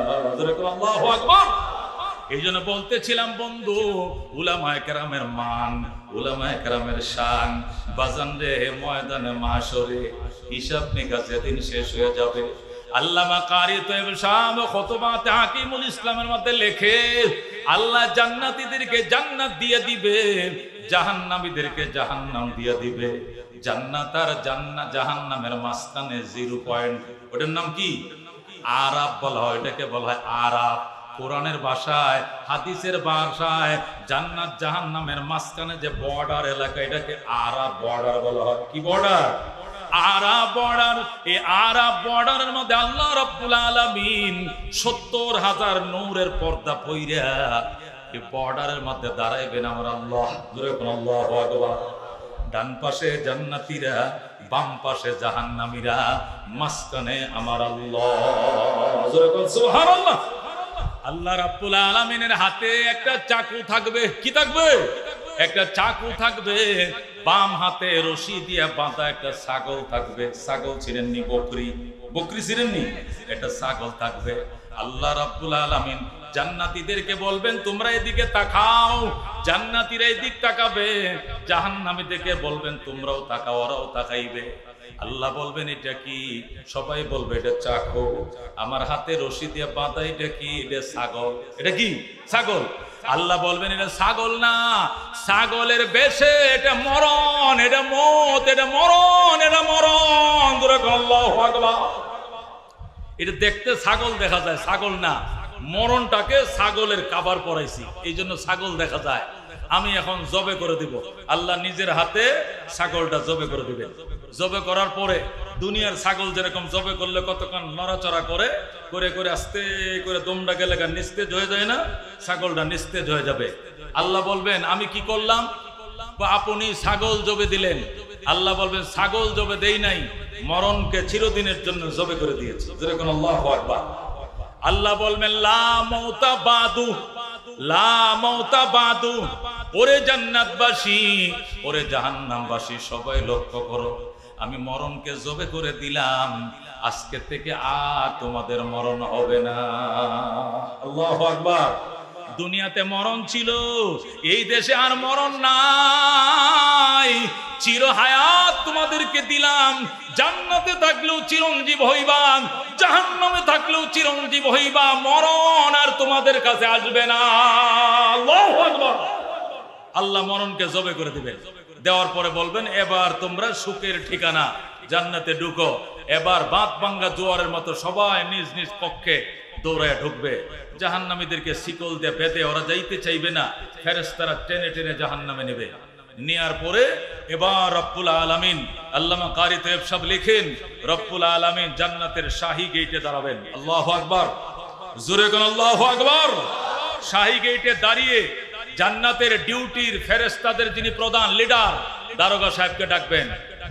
الله أكبر। এই জন্য বলতেছিলাম বন্ধু, উলামায়ে কেরামের মান, উলামায়ে কেরামের শান বাজান রে, ময়দানে মাশরে হিসাব নিকাশ যেদিন শেষ হয়ে যাবে, আল্লামা কারি তৈয়ব শাহ খুতবাতে হাকিমুল ইসলামের মধ্যে লেখে, আল্লাহ জান্নাতীদেরকে জান্নাত দিয়ে দিবে, জাহান্নামীদেরকে জাহান্নাম দিয়ে দিবে। জান্নাত আর জান্নাত জাহান্নামের মাঝখানে জিরো পয়েন্ট, ওটার নাম কি? আরাফ বলা হয়, এটাকে বলা হয় আরাফ। কোরআনের ভাষায়, হাদিসের ভাষায় জান্নাত জাহান্নামের মাঝখানে যে বর্ডার এলাকা, এটাকে আরাফ বর্ডার বলা হয়। কি বর্ডার? আরাফ বর্ডার। এই আরাফ বর্ডারের মধ্যে আল্লাহ রাব্বুল আলামিন সত্তর হাজার নূরের পর্দা পইরা এই বর্ডারের মধ্যে দাঁড়াইবেন আমার আল্লাহ। জোরে বলুন আল্লাহু আকবার। ডান পাশে জান্নাতীরা, বাম পাশে জাহান্নামীরা, মাঝখানে আমার আল্লাহ। জোরে বলুন সুবহানাল্লাহ। আল্লাহ রাব্বুল আলামিনের হাতে একটা চাকু থাকবে। কি থাকবে? একটা চাকু থাকবে। বাম হাতে রশি দিয়ে বাঁধা একটা ছাগল থাকবে। ছাগল ছিলেননি বকরি, বকরি ছিলেননি, একটা ছাগল থাকবে। আল্লাহ রাব্বুল আলামিন জান্নাতীদেরকে বলবেন তোমরা এদিকে তাকাও, জান্নাতীরা এদিক তাকাবে, জাহান্নামীদেরকে বলবেন তোমরাও তাকাও, ওরাও তাকাইবে। আল্লাহ বলবেন এটা কি? সবাই বলবে এটা চাকু। আমার হাতে রশি দিয়ে বাঁধা, এটা কি? এটা ছাগল। এটা কি? ছাগল। আল্লাহ বলবেন এটা ছাগল না, ছাগলের বেশে, এটা মরণ, এটা মত, এটা মরণ, এটা মরণ। আল্লাহু আকবার। এটা দেখতে ছাগল দেখা যায়, ছাগল না। মরণটাকে ছাগলের কাবার পরাইছি, এই জন্য ছাগল দেখা যায়। আমি এখন জবে করে দিব, আল্লাহ নিজের হাতে ছাগলটা জবে করে দিবেন। জবে করার পরে দুনিয়ার ছাগল যেরকম জবে করলে কতক্ষণ নড়াচড়া করে করে করে আস্তে করে দমটা গেলে নিস্তেজ হয়ে যায় না, ছাগলটা নিস্তেজ হয়ে যাবে। আল্লাহ বলবেন আমি কি করলাম? আপনি ছাগল জবে দিলেন। আল্লাহ বলবেন ছাগল জবে দেই নাই, মরণকে চিরদিনের জন্য জবে করে দিয়েছি। যেরকম আল্লাহু আকবার। আল্লাহ বলবেন লা মাউতা বাদু, লা মাউতা বাদু। ওরে জান্নাতবাসী, ওরে জাহান্নামবাসী, সবাই লক্ষ্য করো, আমি মরণকে জবে করে দিলাম, আজকে থেকে আর তোমাদের মরণ হবে না। আল্লাহু আকবার। দুনিয়াতে মরণ ছিল, এই দেশে আর মরণ নাই। চির হায়াত তোমাদেরকে দিলাম, জান্নাতে থাকলেও চিরঞ্জীব হইবা, জাহান্নামে থাকলেও চিরঞ্জীব হইবা, মরণ আর তোমাদের কাছে আসবে না। আল্লাহু আকবার। আল্লাহ মরণকে জবে করে দিবেন। দেওয়ার পরে বলবেন এবার তোমরা সুখের ঠিকানা জান্নাতে ঢুকো। এবার বাঁধ ভাঙ্গা জোয়ারের মতো সবাই নিজ নিজ পক্ষে দৌড়ায় ঢুকবে। জাহান্নামীদেরকে শিকল দিয়ে বেঁধে ওরা যাইতে চাইবে না, ফেরেশতারা টেনে টেনে জাহান্নামে নেবে। নেয়ার পরে এবার রব্বুল আলামিন, আল্লামা কারি তৈয়ব সাহেব লিখেন, রব্বুল আলামিন জান্নাতের শাহী গেটে দাঁড়াবেন। আল্লাহু আকবার। জোরে কোন আল্লাহু আকবার। শাহী গেটে দাঁড়িয়ে জান্নাতের ডিউটির ফেরেশতাদের যিনি প্রধান লিডার দারোগা সাহেবকে ডাকবেন।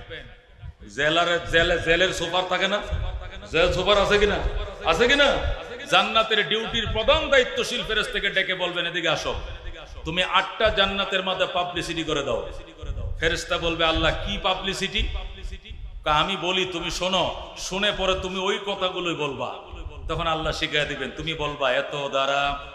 জেলারের জেলে জেলের সুপার থাকে না, জেল সুপার আছে কিনা? আছে কিনা? জান্নাতের ডিউটির প্রধান দায়িত্বশীল ফেরেশতাকে ডেকে বলবেন এদিকে আসো, তুমি আটটা জান্নাতের মধ্যে পাবলিসিটি করে দাও। ফেরেশতা বলবে আল্লাহ কি পাবলিসিটি? আমি বলি তুমি শোনো, শুনে পরে তুমি ওই কথাগুলোই বলবা। তখন আল্লাহ শিখাই দিবেন, তুমি বলবা এত দ্বারা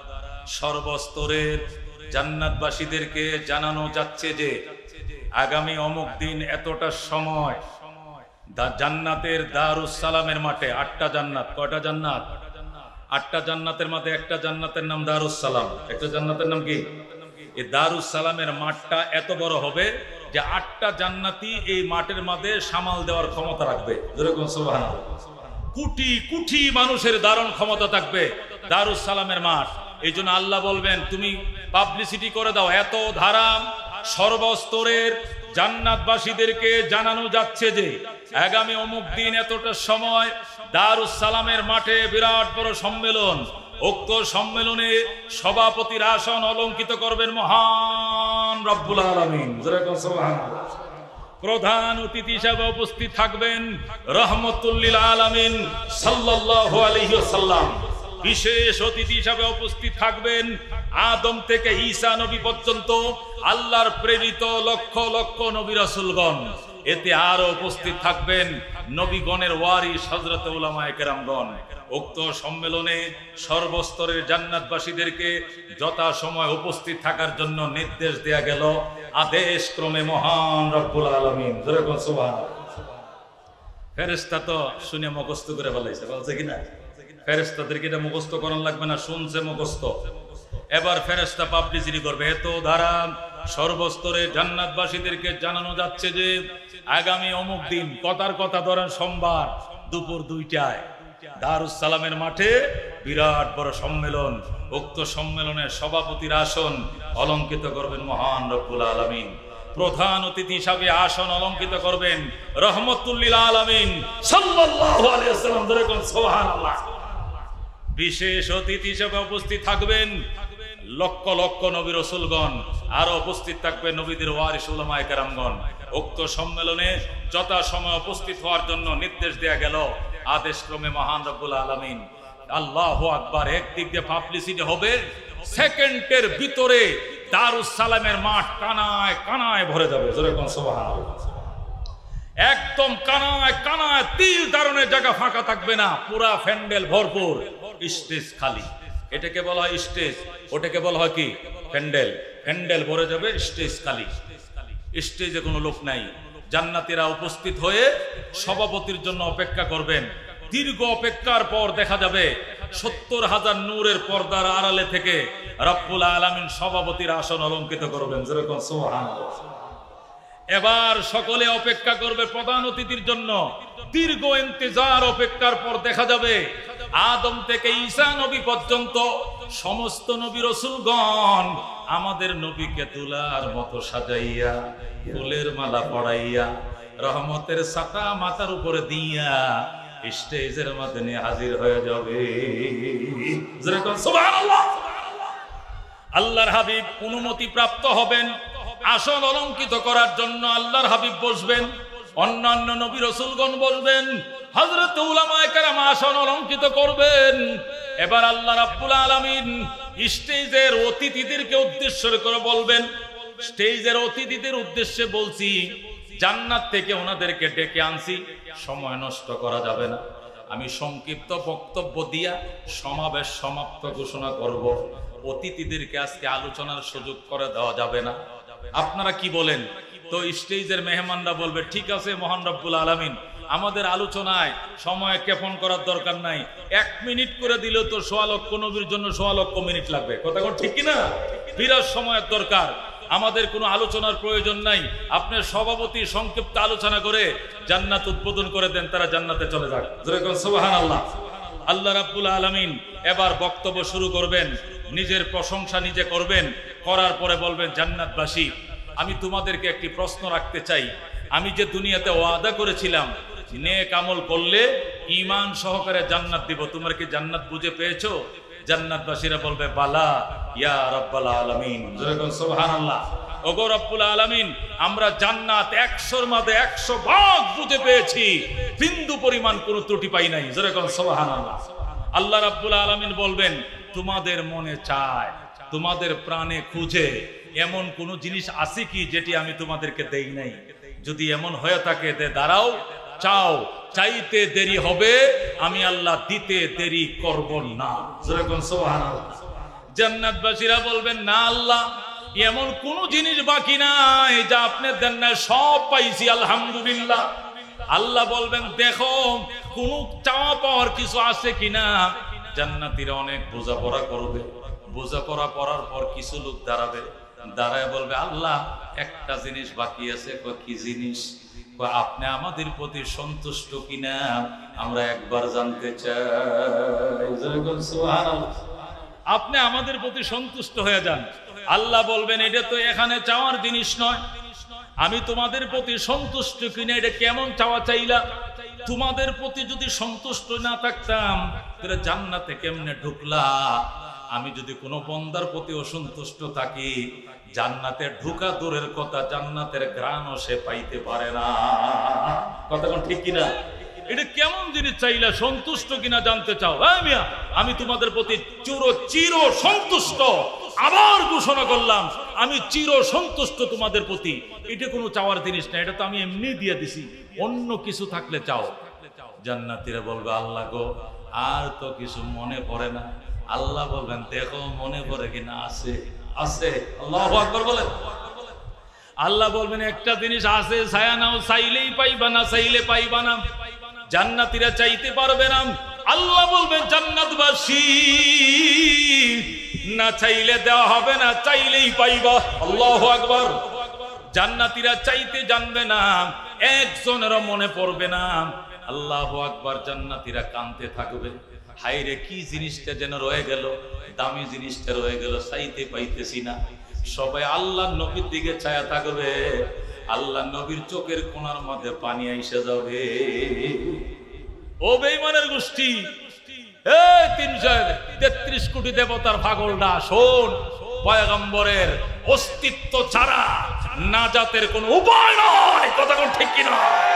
সর্বস্তরের জান্নাতবাসীদেরকে জানানো যাচ্ছে যে আগামী অমুক দিন এতটা সময় জান্নাতের দারুস সালামের মাঠে, আটটা জান্নাত, কয়টা জান্নাত? আটটা জান্নাতের মাঝে একটা জান্নাতের নাম দারুস সালাম। একটা জান্নাতের নাম কি? এই দারুস সালামের মাঠটা এত বড় হবে যে আটটা জান্নাতি এই মাঠের মাঝে সামাল দেওয়ার ক্ষমতা রাখবে। যেরকম সুবহানাল্লাহ, কোটি কোটি মানুষের দারুণ ক্ষমতা থাকবে দারুস সালামের মাঠ। এই জন্য আল্লাহ বলবেন তুমি পাবলিসিটি করে দাও, এত ধারাম সর্বস্তরের জান্নাতবাসীদেরকে জানানো যাচ্ছে যে আগামী অমুক দিন এতটা সময় দারুস সালামের মাঠে বিরাট বড় সম্মেলন। উক্ত সম্মেলনে সভাপতির আসন অলঙ্কিত করবেন মহান রব্বুল আলামিন। যেরকম সুবহানাল্লাহ। প্রধান অতিথি হিসেবে উপস্থিত থাকবেন রহমতুল লিল আলামিন সাল্লাল্লাহু আলাইহি ওয়াসাল্লাম। বিশেষ অতিথি হিসেবে উপস্থিত থাকবেন আদম থেকে ঈসা নবী পর্যন্ত আল্লাহর প্রেরিত লক্ষ লক্ষ নবী রাসূলগণ। এতে আরো উপস্থিত থাকবেন নবীগণের ওয়ারিস হযরত উলামায়ে কেরামগণ। উক্ত সম্মেলনে সর্বস্তরের জান্নাতবাসীদেরকে যথাসময় উপস্থিত থাকার জন্য নির্দেশ দেয়া গেল আদেশ ক্রমে মহান রব্বুল আলামিন। যেরকম সুবহানাল্লাহ। ফেরেশতা তো শুনে মুখস্থ করে বলাইছে, বলছে কিনা? ফেরেশতাদেরকে এটা মুখস্থ করান লাগবে না, শুনছে মুখস্থ। এবার ফেরেশতা পাবলিসিটি করবে, এত ধারা সর্বস্তরে জান্নাতবাসীদেরকে জানানো যাচ্ছে যে আগামী অমুক দিন, কথার কথা ধরেন সোমবার দুপুর দুইটায় দারুস সালামের মাঠে বিরাট বড় সম্মেলন। উক্ত সম্মেলনের সভাপতির আসন অলঙ্কিত করবেন মহান রব্বুল আলামিন। প্রধান অতিথি হিসাবে আসন অলঙ্কিত করবেন রহমতুল লিল আলামিন সাল্লাল্লাহু আলাইহি ওয়াসাল্লাম। যেরকম সুবহানাল্লাহ। বিশেষ অতিথি হিসেবে উপস্থিত থাকবেন লক্ষ লক্ষ নবী রাসূলগণ, আরো উপস্থিত থাকবে নবীদের ওয়ারিস উলামায়ে কেরামগণ। উক্ত সম্মেলনে যথাসময়ে উপস্থিত হওয়ার জন্য নির্দেশ দেয়া গেল আদেশ ক্রমে মহান রব্বুল আলামিন। আল্লাহু আকবার। একদিক দিয়ে পাবলিসিটি হবে, সেকেন্ডের ভিতরে দারুস সালামের মাঠ কানায় কানায় ভরে যাবে। যেরকম সুবহানাল্লাহ। একদম কানায় কানায় তিল ধারণের জায়গা ফাঁকা থাকবে না, পুরা প্যান্ডেল ভরপুর, স্টেজ খালি। এটাকে বলা হয় স্টেজ, ওটাকে বলা হয় কি? প্যান্ডেল। প্যান্ডেল ভরে যাবে, স্টেজ খালি। স্টেজে কোনো লোক নাই। জান্নাতীরা উপস্থিত হয়ে সভাপতির জন্য অপেক্ষা করবেন। দীর্ঘ অপেক্ষার পর দেখা যাবে সত্তর হাজার নূরের পর্দার আড়ালে থেকে রব্বুল আলামিন সভাপতির আসন অলঙ্কিত করবেন। যেরকম সুবহানাল্লাহ। এবার সকলে অপেক্ষা করবে প্রধান অতিথির জন্য। দীর্ঘ ইন্তজার অপেক্ষার পর দেখা যাবে আদম থেকে ঈসা নবী পর্যন্ত সমস্ত নবী রাসূলগণ আমাদের নবীকে তুলার মতো সাজাইয়া, ফুলের মালা পরাইয়া, রহমতের ছাতা মাথার উপরে দিয়া স্টেজের মধ্যে নিয়ে হাজির হয়ে যাবে। যেরকম সুবহানাল্লাহ। আল্লাহর হাবিব অনুমতি প্রাপ্ত হবেন আসন অলঙ্কিত করার জন্য। আল্লাহর হাবিব বসবেন, অন্যান্য নবী রাসূলগণ বসবেন, হযরত উলামায়ে কেরাম আসন অলঙ্কিত করবেন। এবার আল্লাহ রাব্বুল আলামিন স্টেজের অতিথিদেরকে উদ্দেশ্য করে বলবেন। স্টেজের অতিথিদের উদ্দেশ্যে বলছি, জান্নাত থেকে ওনাদেরকে ডেকে আনছি, সময় নষ্ট করা যাবে না। আমি সংক্ষিপ্ত বক্তব্য দিয়া সমাবেশ সমাপ্ত ঘোষণা করব। অতিথিদেরকে আজকে আলোচনার সুযোগ করে দেওয়া যাবে না। আপনারা কি বলেন? তো স্টেজের মেহমানরা বলবে ঠিক আছে মহান রব্বুল আলামিন, আমাদের আলোচনায় সময় ক্ষেপণ করার দরকার নাই, এক মিনিট করে দিলেও তো সোয়া লক্ষ নবীর জন্য সোয়া লক্ষ মিনিট লাগবে। কথা কোন ঠিক কিনা? বিরাট সময়ের দরকার, আমাদের কোনো আলোচনার প্রয়োজন নাই। আপনার সভাপতি সংক্ষিপ্ত আলোচনা করে জান্নাত উদ্বোধন করে দেন, তারা জান্নাতে চলে যাক। যেরকম সুবহানাল্লাহ। আল্লাহ রাব্বুল আলামিন এবার বক্তব্য শুরু করবেন, নিজের প্রশংসা নিজে করবেন, করার পরে বলবেন জান্নাতবাসী আমি তোমাদেরকে একটি প্রশ্ন রাখতে চাই। আমি যে দুনিয়াতে ওয়াদা করেছিলাম নেক আমল করলে ঈমান সহকারে জান্নাত দিব, তোমরা কি জান্নাত বুঝে পেয়েছো? জান্নাতবাসীরা বলবে বালা ইয়া রাব্বাল আলামিন। যেরকম সুবহানাল্লাহ। ওগো রব্বুল আলামিন, আমরা জান্নাত একশোর মধ্যে একশো ভাগ বুঝে পেয়েছি, বিন্দু পরিমাণ কোনো ত্রুটি পাই নাই। যেরকম সুবহানাল্লাহ। আল্লাহ রাব্বুল আলামিন বলবেন তোমাদের মনে চায়, তোমাদের প্রাণে খুঁজে এমন কোন জিনিস আছে কি যেটি আমি তোমাদেরকে দেই নাই? যদি এমন হয়ে থাকে তে দাঁড়াও, চাও, চাইতে দেরি হবে, আমি আল্লাহ দিতে দেরি করব না। যেরকম সুবহানাল্লাহ। জান্নাতবাসীরা বলবেন না আল্লাহ, এমন কোন জিনিস বাকি নাই যা আপনি দেন না, সব পাইছি আলহামদুলিল্লাহ। আল্লাহ বলবেন দেখো কোন চাওয়া পাওয়ার কিছু আছে কিনা। জান্নাতীরা অনেক বোঝাপড়া করবে, বোঝাপড়া করার পর কিছু লোক দাঁড়াবে, দাঁড়ায় বলবে আল্লাহ একটা জিনিস বাকি আছে। কি জিনিস? আপনি আমাদের প্রতি সন্তুষ্ট কিনা আমরা একবার জানতে চাই। আপনি আমাদের প্রতি সন্তুষ্ট হয়ে যান। আল্লাহ বলবেন এটা তো এখানে চাওয়ার জিনিস নয়, আমি তোমাদের প্রতি সন্তুষ্ট কিনা এটা কেমন চাওয়া চাইলা? তোমাদের প্রতি যদি সন্তুষ্ট না থাকতাম তাহলে জান্নাতে কেমনে ঢুকলা? আমি যদি কোনো বন্দার প্রতি অসন্তুষ্ট থাকি, জান্নাতে ঢুকা দূরের কথা, জান্নাতের ঘ্রাণও সে পাইতে পারে না। কথা কোন ঠিক কিনা? এটা কেমন জিনিস চাইলা? সন্তুষ্ট কিনা জানতে চাও? হ্যাঁ মিয়া, আমি তোমাদের প্রতি চির চির সন্তুষ্ট। আবার ঘোষণা করলাম আমি চির সন্তুষ্ট তোমাদের প্রতি। এটা কোনো চাওয়ার জিনিস না, এটা তো আমি এমনি দিয়ে দিছি, অন্য কিছু থাকলে চাও। জান্নাতীরা বলবে আল্লাহ গো আর তো কিছু মনে পড়ে না। আল্লাহ বলবেন দেখো মনে পড়ে কিনা। আছে আছে আল্লাহু আকবার বলেন। আল্লাহ বলবেন একটা জিনিস আছে, ছায়া নাও, চাইলেই পাইবা না, চাইলে পাইবা না। জান্নাতীরা চাইতে পারবে না। আল্লাহ বলবেন জান্নাতবাসী না চাইলে দেওয়া হবে না, চাইলেই পাইবা। আল্লাহু আকবার। জান্নাতীরা চাইতে জানবে না, একজনেরও মনে পড়বে না। আল্লাহু আকবার। জান্নাতীরা কাঁদতে থাকবে, হায়রে কি জিনিসটা যেন রয়ে গেল, দামি জিনিসটা রয়ে গেল, চাইতে পাইতেছি না। সবাই আল্লাহ নবীর দিকে ছায়া থাকবে, আল্লাহ নবীর চোখের কোণার মধ্যে পানি আইসা যাবে। ও বেঈমানের গোষ্ঠী, এই তিনশো তেত্রিশ কোটি দেবতার পাগলটা শোন, পয়গম্বরের অস্তিত্ব ছাড়া নাজাতের কোনো উপায় নয়। কথা কোন ঠিক কিনা?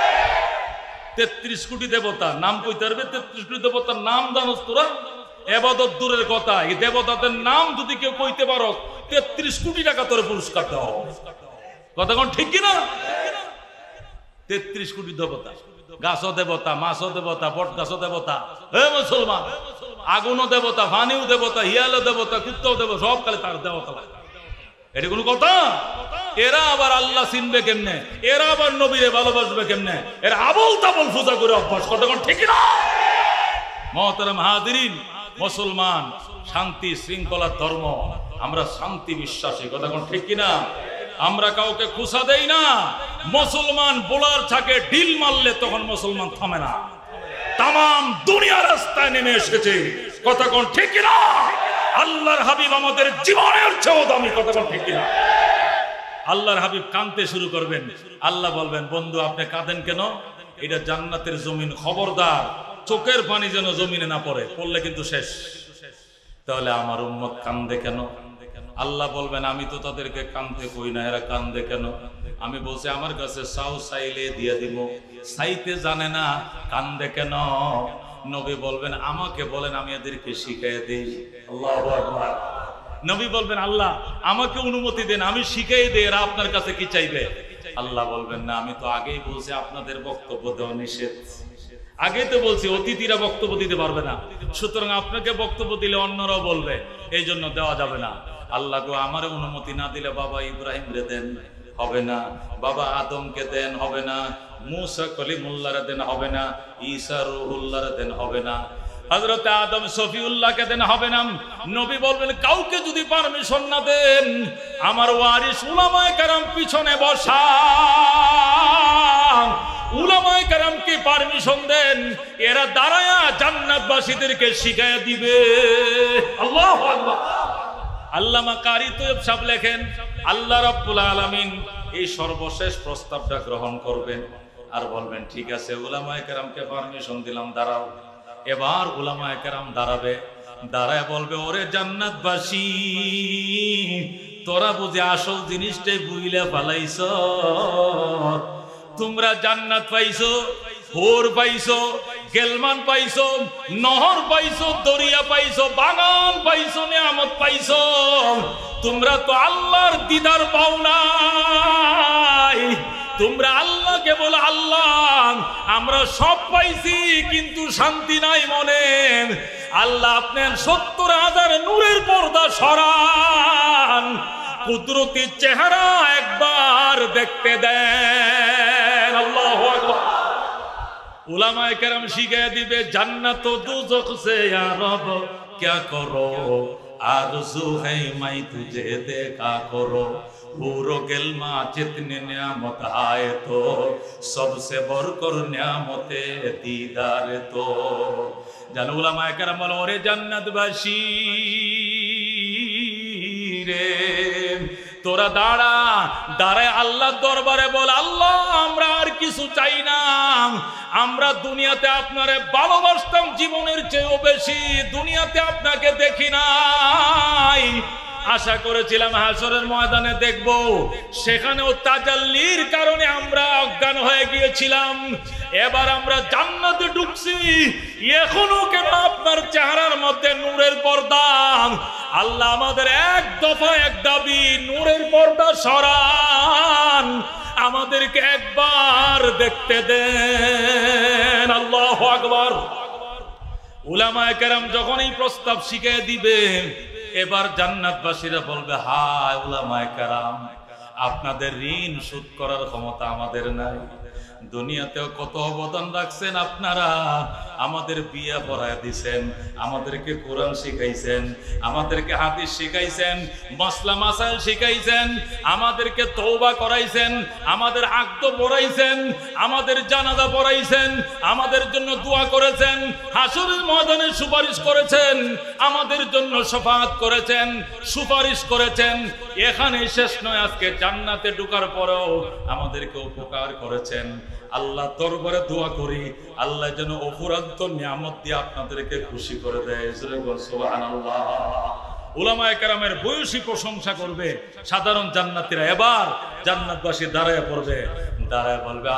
তেত্রিশ কোটি দেবতা নাম কইতে পারবে? তেত্রিশ কোটি দেবতার নাম জানোস তোরা? এবাদত দূরের কথা, এই দেবতাদের নাম যদি কেউ কইতে পারো তেত্রিশ কোটি টাকা তোর পুরস্কার দেওয়া হবে। কথা কোন ঠিক কিনা? তেত্রিশ কোটি দেবতা, গাছও দেবতা, মাছও দেবতা, বট গাছও দেবতা। হে মুসলমান, আগুনও দেবতা, ফানিও দেবতা, হিয়ালও দেবতা, কুত্তাও দেবতা, সব কালে তার দেবতা। এটা কোনো কথা? এরা আবার আল্লাহ চিনবে কেমনে? এরা আবার নবীরে ভালোবাসবে কেমনে? এরা আবল তাবল পূজা করে অভ্যাস। কথা কোন ঠিক না? মুহতারাম হাজিরিন, মুসলমান শান্তি শৃঙ্খলার ধর্ম, আমরা শান্তি বিশ্বাসী। কথা কোন ঠিক কিনা? আমরা কাউকে খুশা দেই না। মুসলমান বোলার ছাকে ঢিল মারলে তখন মুসলমান থামে না, তাম দুনিয়া রাস্তায় নেমে এসেছে। কথা কোন ঠিক কিনা? আল্লাহর হাবিব আমাদের জীবনের চেয়েও দামি। কথা কোন ঠিক কিনা? আল্লাহর হাবিব কাঁদতে শুরু করবেন, আল্লাহ বলবেন বন্ধু আপনি কাঁদেন কেন? এটা জান্নাতের জমিন, খবরদার চোখের পানি যেন জমিনে না পড়ে, পড়লে কিন্তু শেষ। তাহলে আমার উম্মত কান্দে কেন? আল্লাহ বলবেন আমি তো তাদেরকে কান্দতে কই না, এরা কান্দে কেন? আমি বলছি আমার কাছে চাও, চাইলে দিয়ে দিব, চাইতে জানে না, কান্দে কেন? নবী বলবেন আমাকে বলেন, আমি এদেরকে শিখাই দেই। আল্লাহু আকবার। নবী বলবেন আল্লাহ আমাকে অনুমতি দেন, আমি শিখাই দেই, এরা আপনার কাছে কি চাইবে? আল্লাহ বলবেন না, আমি তো আগেই বলছি আপনাদের বক্তব্য দেওয়া নিষেধ। আগেই তো বলছি অতিথিরা বক্তব্য দিতে পারবে না, সুতরাং আপনাকে বক্তব্য দিলে অন্যরাও বলবে, এই জন্য দেওয়া যাবে না। আল্লাহ গো আমার অনুমতি না দিলে বাবা ইব্রাহিম রে দেন, হবে না। বাবা আদমকে দেন, হবে না। মুসা কলিমুল্লাহরে দেন, হবে না। ঈসা রূহুল্লাহরে দেন, হবে না। হযরত আদম সফিউল্লাহকে দেন, হবে না। নবী বলবেন কাউকে যদি পারমিশন না দেন, আমার ওয়ারিস উলামায়ে কেরাম পিছনে বসা, উলামায়ে কেরামকে পারমিশন দেন, এরা দাঁড়ায়া জান্নাতবাসীদেরকে শিখায়া দিবে। আল্লাহু আকবার। আল্লামা কারি তৈয়ব সাহেব লেখেন আল্লাহ রাব্বুল আলামিন এই সর্বশেষ প্রস্তাবটা গ্রহণ করবেন আর বলবেন ঠিক আছে উলামায়ে কেরামকে পারমিশন দিলাম, দাঁড়াও। এবার উলামায়ে কেরাম দাঁড়াবে, দাঁড়ায় বলবে ওরে জান্নাতবাসী, তোরা বুঝি আসল জিনিসটাই বুইলা ফালাইছ। তোমরা জান্নাত পাইছো, হোর পাইছো, গেলমান পাইছো, নহর পাইছো, দরিয়া পাইছো, বাগান পাইছো, নিয়ামত পাইছো। তোমরা তো আল্লাহর দিদার পাও নাই। তোমরা আল্লাহকে বলো, আল্লাহ আমরা সব পাইছি কিন্তু শান্তি নাই মনে। আল্লাহ আপনার সত্তর হাজার নূরের পর্দা সরান, কুদরতি চেহারা একবার দেখতে দেন। আল্লাহু আকবার। উলামায়ে কেরাম শিখিয়ে দিবে জান্নাত ও দুজখ সে ইয়া রব क्या करो आरज़ू है मैं तुझे देखा करो पूरो गिलमा जितने नियामत आए तो सबसे बढ़कर नियामते दीदार तो जान उलमाए केराम बोलो रे जन्नतबासी रे তোরা দাঁড়া, দাঁড়ায় আল্লাহর দরবারে বল, আল্লাহ আমরা আর কিছু চাই না, আমরা দুনিয়াতে আপনারে ভালোবাসতাম জীবনের চেয়েও বেশি, দুনিয়াতে আপনাকে দেখি নাই, আশা করেছিলাম হাসরের ময়দানে দেখব, সেখানেও তাজাল্লির কারণে আমরা অজ্ঞান হয়ে গিয়েছিলাম, এবার আমরা জান্নাতে ঢুকছি, এখনো কেন আপনার চেহারার মধ্যে নূরের পর্দা? আল্লাহ আমাদের এক দফা এক দাবি, নূরের পর্দা সরান, আমাদেরকে একবার দেখতে দেন। আল্লাহু আকবার। উলামায়ে কেরাম যখন এই প্রস্তাব শিখিয়ে দিবে, এবার জান্নাতবাসীরা বলবে, হায় উলামায়ে কেরাম, আপনাদের ঋণ শোধ করার ক্ষমতা আমাদের নাই, দুনিয়াতেও কত অবদান রাখছেন আপনারা, আমাদের বিয়ে পড়ায় দিছেন, আমাদেরকে কোরআন শিখাইছেন, আমাদেরকে হাদিস শিখাইছেন, মাসলা মাসাইল শিখাইছেন, আমাদেরকে তওবা করাইছেন, আমাদের আকদ পড়াইছেন, আমাদের জানাজা পড়াইছেন, আমাদের জন্য দোয়া করেছেন, হাসরের ময়দানে সুপারিশ করেছেন, আমাদের জন্য শাফাআত করেছেন, সুপারিশ করেছেন। এখানে শেষ নয়, আজকে জান্নাতে ঢোকার পরেও আমাদেরকে উপকার করেছেন। আল্লাহ দরবারে দোয়া করি, আল্লাহ যেন অফুরন্ত নিয়ামত দিয়ে আপনাদেরকে খুশি করে দেয়। সুবহানাল্লাহ। উলামায়ে কেরামের বয়সী প্রশংসা করবে সাধারণ জান্নাতীরা, এবার জান্নাতবাসী দাঁড়ায় পড়বে, দাঁড়ায় বলবে,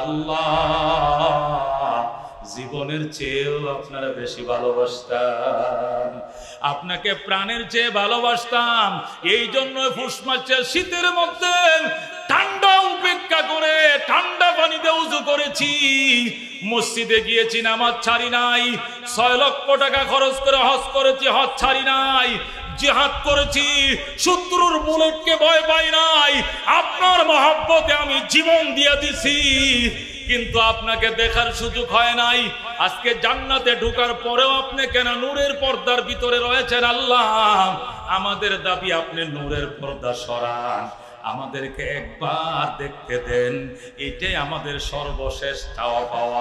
আল্লাহ জীবনের চেয়েও আপনারা বেশি ভালোবাসতাম, আপনাকে প্রাণের চেয়ে ভালোবাসতাম, এই জন্য পুষ মাসের শীতের মধ্যে ঠান্ডা উপেক্ষা করে ঠান্ডা পানিতে উযু করেছি, মসজিদে গিয়েছি নামাজ ছাড়ি নাই, ছয় লক্ষ টাকা খরচ করে হজ করেছি, হজ ছাড়ি নাই, জিহাদ করেছি, শত্রুর বুলেটকে ভয় পাই নাই, আপনার মহব্বতে আমি জীবন দিয়ে দিছি, কিন্তু আপনাকে দেখার সুযোগ হয় নাই। আজকে জান্নাতে ঢোকার পরেও আপনি কেন নূরের পর্দার ভিতরে রয়েছেন? আল্লাহ আমাদের দাবি, আপনি নূরের পর্দা সরান, আমাদেরকে একবার দেখতে দেন, এটাই আমাদের সর্বশেষ চাওয়া পাওয়া।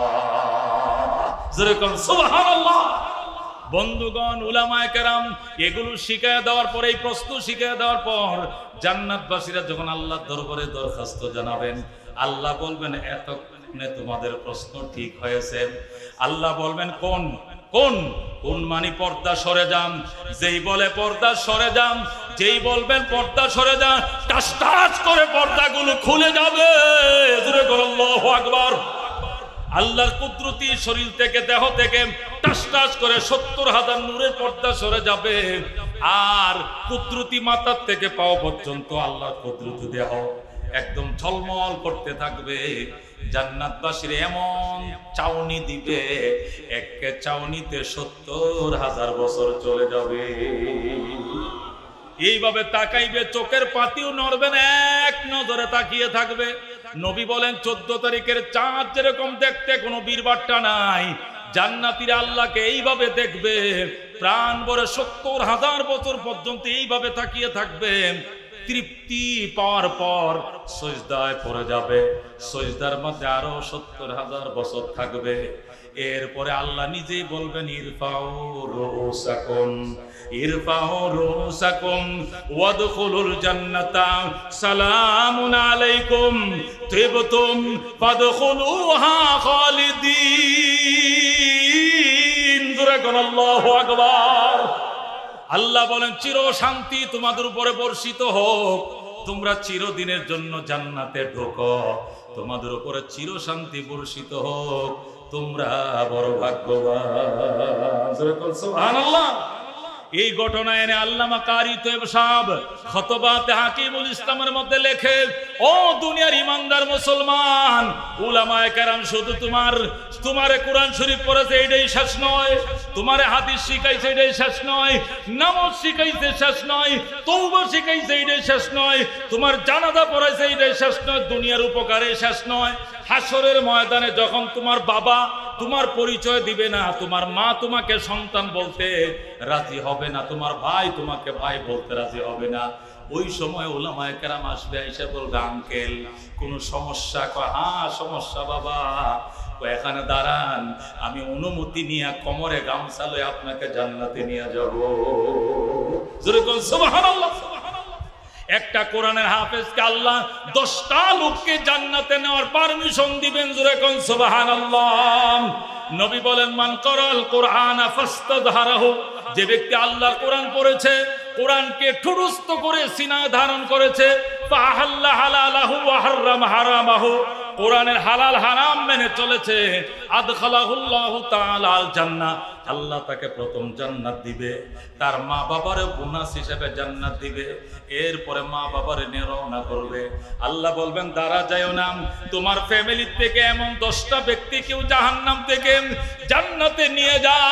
যেরকম সুবহানাল্লাহ। বন্ধুগণ, উলামায়ে কেরাম এগুলো শিখিয়ে দেওয়ার পরে, এই প্রশ্ন শিখিয়ে দেওয়ার পর জান্নাতবাসীরা যখন আল্লাহর দরবারে দরখাস্ত জানাবেন, আল্লাহ বলবেন, এত তোমাদের প্রশ্ন ঠিক হয়েছে। আল্লাহ বলবেন, কোন কোন কোন মানে পর্দা সরে যান, যেই বলে পর্দা সরে যান, যেই বলবেন পর্দা সরে যান, টাস টাস করে পর্দাগুলো খুলে যাবে। আল্লাহু আকবার। আল্লাহর কুদরতি শরীর থেকে, দেহ থেকে টাস টাস করে সত্তর হাজার নূরের পর্দা সরে যাবে, আর কুদরতি মাথার থেকে পাও পর্যন্ত আল্লাহর কুদরতি দেহ একদম ঝলমল করতে থাকবে। জান্নাতবাসীর এমন চাউনি দিবে, একে চাউনিতে সত্তর হাজার বছর চলে যাবে। এইভাবে তাকাইবে, চোখের পাতিও নড়বে না, এক নজরে তাকিয়ে থাকবে। নবী বলেন, চোদ্দ তারিখের চাঁদ যেরকম দেখতে কোনো বীরবাট্টা নাই, জান্নাতীরা আল্লাহকে এইভাবে দেখবে, প্রাণ ভরে সত্তর হাজার বছর পর্যন্ত এইভাবে তাকিয়ে থাকবে। তৃপ্তি পাওয়ার পর সজদায় পড়ে যাবে, সজদার মধ্যে আরো সত্তর হাজার বছর থাকবে। এরপরে আল্লাহ নিজেই বলবেন, ইরফাউ রুসাকুম ইরফাউ রুসাকুম ওয়াদখুলুল জান্নাতা সালামুন আলাইকুম তিবতুম ফাদখুলুহা খালিদিন। আল্লাহু আকবার। আল্লাহ বলেন, চির শান্তি তোমাদের উপরে বর্ষিত হোক, তোমরা চিরদিনের জন্য জান্নাতে ঢোকো, তোমাদের উপরে চির শান্তি বর্ষিত হোক, তোমরা বড় ভাগ্যবান। সুবহানাল্লাহ। এই ঘটনা এনে আল্লামা কারি তৈয়ব সাহেব খতবাতে হাকিমুল ইসলামের মধ্যে লেখে, ও দুনিয়ার ইমানদার মুসলমান, উলামায়ে কেরাম শুধু তোমার তোমারে কোরআন শরীফ পড়েছে এটাই শেষ নয়, তোমারে হাদিস শিখাইছে এটাই শেষ নয়, নামাজ শিখাইছে শেষ নয়, তওবা শিখাইছে এটাই শেষ নয়, তোমার জানাজা পড়াইছে এটাই শেষ নয়, দুনিয়ার উপকারে শেষ নয়। হাসরের ময়দানে যখন তোমার বাবা তোমার পরিচয় দিবে না, তোমার মা তোমাকে সন্তান বলতে রাজি হবে না, তোমার ভাই তোমাকে ভাই বলতে রাজি হবে না, ওই সময় উলামায়ে কেরাম আসবে, এসে বলবে আঙ্কেল কোন সমস্যা? কয় হ্যাঁ সমস্যা বাবা। এখানে দাঁড়ান, আমি অনুমতি নিয়ে কোমরে গামছা লয়ে আপনাকে জান্নাতে নিয়ে যাব। জোরে কোন সুবহানাল্লাহ। একটা কোরআনের হাফেজকে আল্লাহ দশটা লোককে জান্নাতে নেওয়ার পারমিশন দিবেন। জোরে কোন সুবহানাল্লাহ। নবী বলেন মান করাল কোরআন ফাস্তাযহারাহু, যে ব্যক্তি আল্লাহ কোরআন পড়েছে, কোরআনকে ঠুরুস্ত করে সিনায় ধারণ করেছে, ফাহাল্লা হালালাহু ওয়া হারামা হারামাহু, কোরআনের হালাল হারাম মেনে চলেছে, আদখালাহুল্লাহু তাআলা আল জান্নাহ, আল্লাহ তাকে প্রথম জান্নাত দিবে, তার মা বাবারে বোনাস হিসেবে জান্নাত দিবে, এরপরে মা বাবারে নিয়ে রওনা করবে। আল্লাহ বলবেন দাঁড়া যায়ও না, তোমার ফ্যামিলি থেকে এমন দশটা ব্যক্তি কেউ জাহান্নাম থেকে জান্নাতে নিয়ে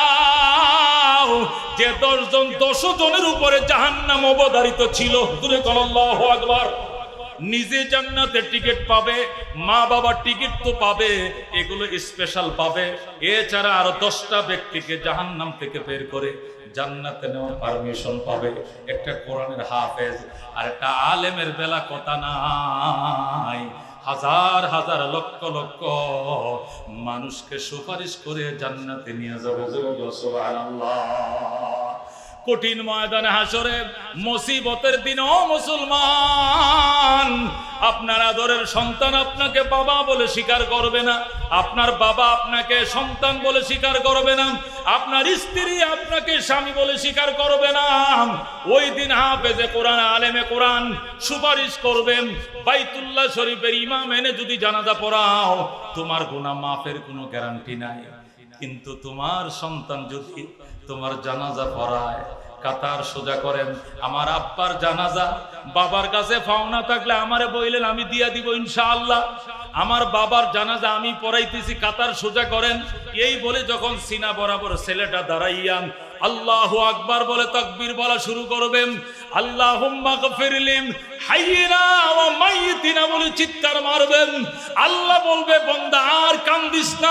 যাও যে দশ জন দশ জনের উপরে জাহান্নাম অবধারিত ছিল। দূরে কোন আল্লাহু আকবার। নিজে জান্নাতের টিকিট পাবে, মা বাবার টিকিট তো পাবে, এগুলো স্পেশাল পাবে, এছাড়া আরো দশটা ব্যক্তিকে জাহান্নাম থেকে বের করে জান্নাতে নেওয়ার পারমিশন পাবে। একটা কোরআনের হাফেজ আর একটা আলেমের বেলা কথা নাই, হাজার হাজার লক্ষ লক্ষ মানুষকে সুপারিশ করে জান্নাতে নিয়ে যাবে। সুবহানাল্লাহ। কঠিন ময়দানে হাসরে মুসিবতের দিন ও মুসলমান, আপনার আদরের সন্তান আপনাকে বাবা বলে স্বীকার করবে না, আপনার বাবা আপনাকে সন্তান বলে স্বীকার করবে না, আপনার স্ত্রী আপনাকে স্বামী বলে স্বীকার করবে না। ওই দিন হাফেজে কোরআন আলেমে কোরআন সুপারিশ করবেন, বাইতুল্লাহ শরীফের ইমাম এনে যদি জানাজা পড়াও তোমার গুনাহ মাফের কোনো গ্যারান্টি নাই, কিন্তু তোমার সন্তান যদি তোমার জানাজা পড়ায়, কাতার সোজা করেন, আমার আব্বার জানাজা বাবার কাছে পাওনা থাকলে আমারে বইলেন আমি দিয়া দিব ইনশাআল্লাহ, আমার বাবার জানাজা আমি পড়াইতেছি, কাতার সোজা করেন। এই বলে যখন সিনা বরাবর ছেলেটা দাঁড়াইয়া আল্লাহু আকবার বলে তাকবীর বলা শুরু করবেন, আল্লাহুম্মা গফিরলি হাইয়িনা ওয়া মাইয়িতিনা বলে চিৎকার মারবেন। আল্লাহ বলবে বান্দা আর কান্দিস না,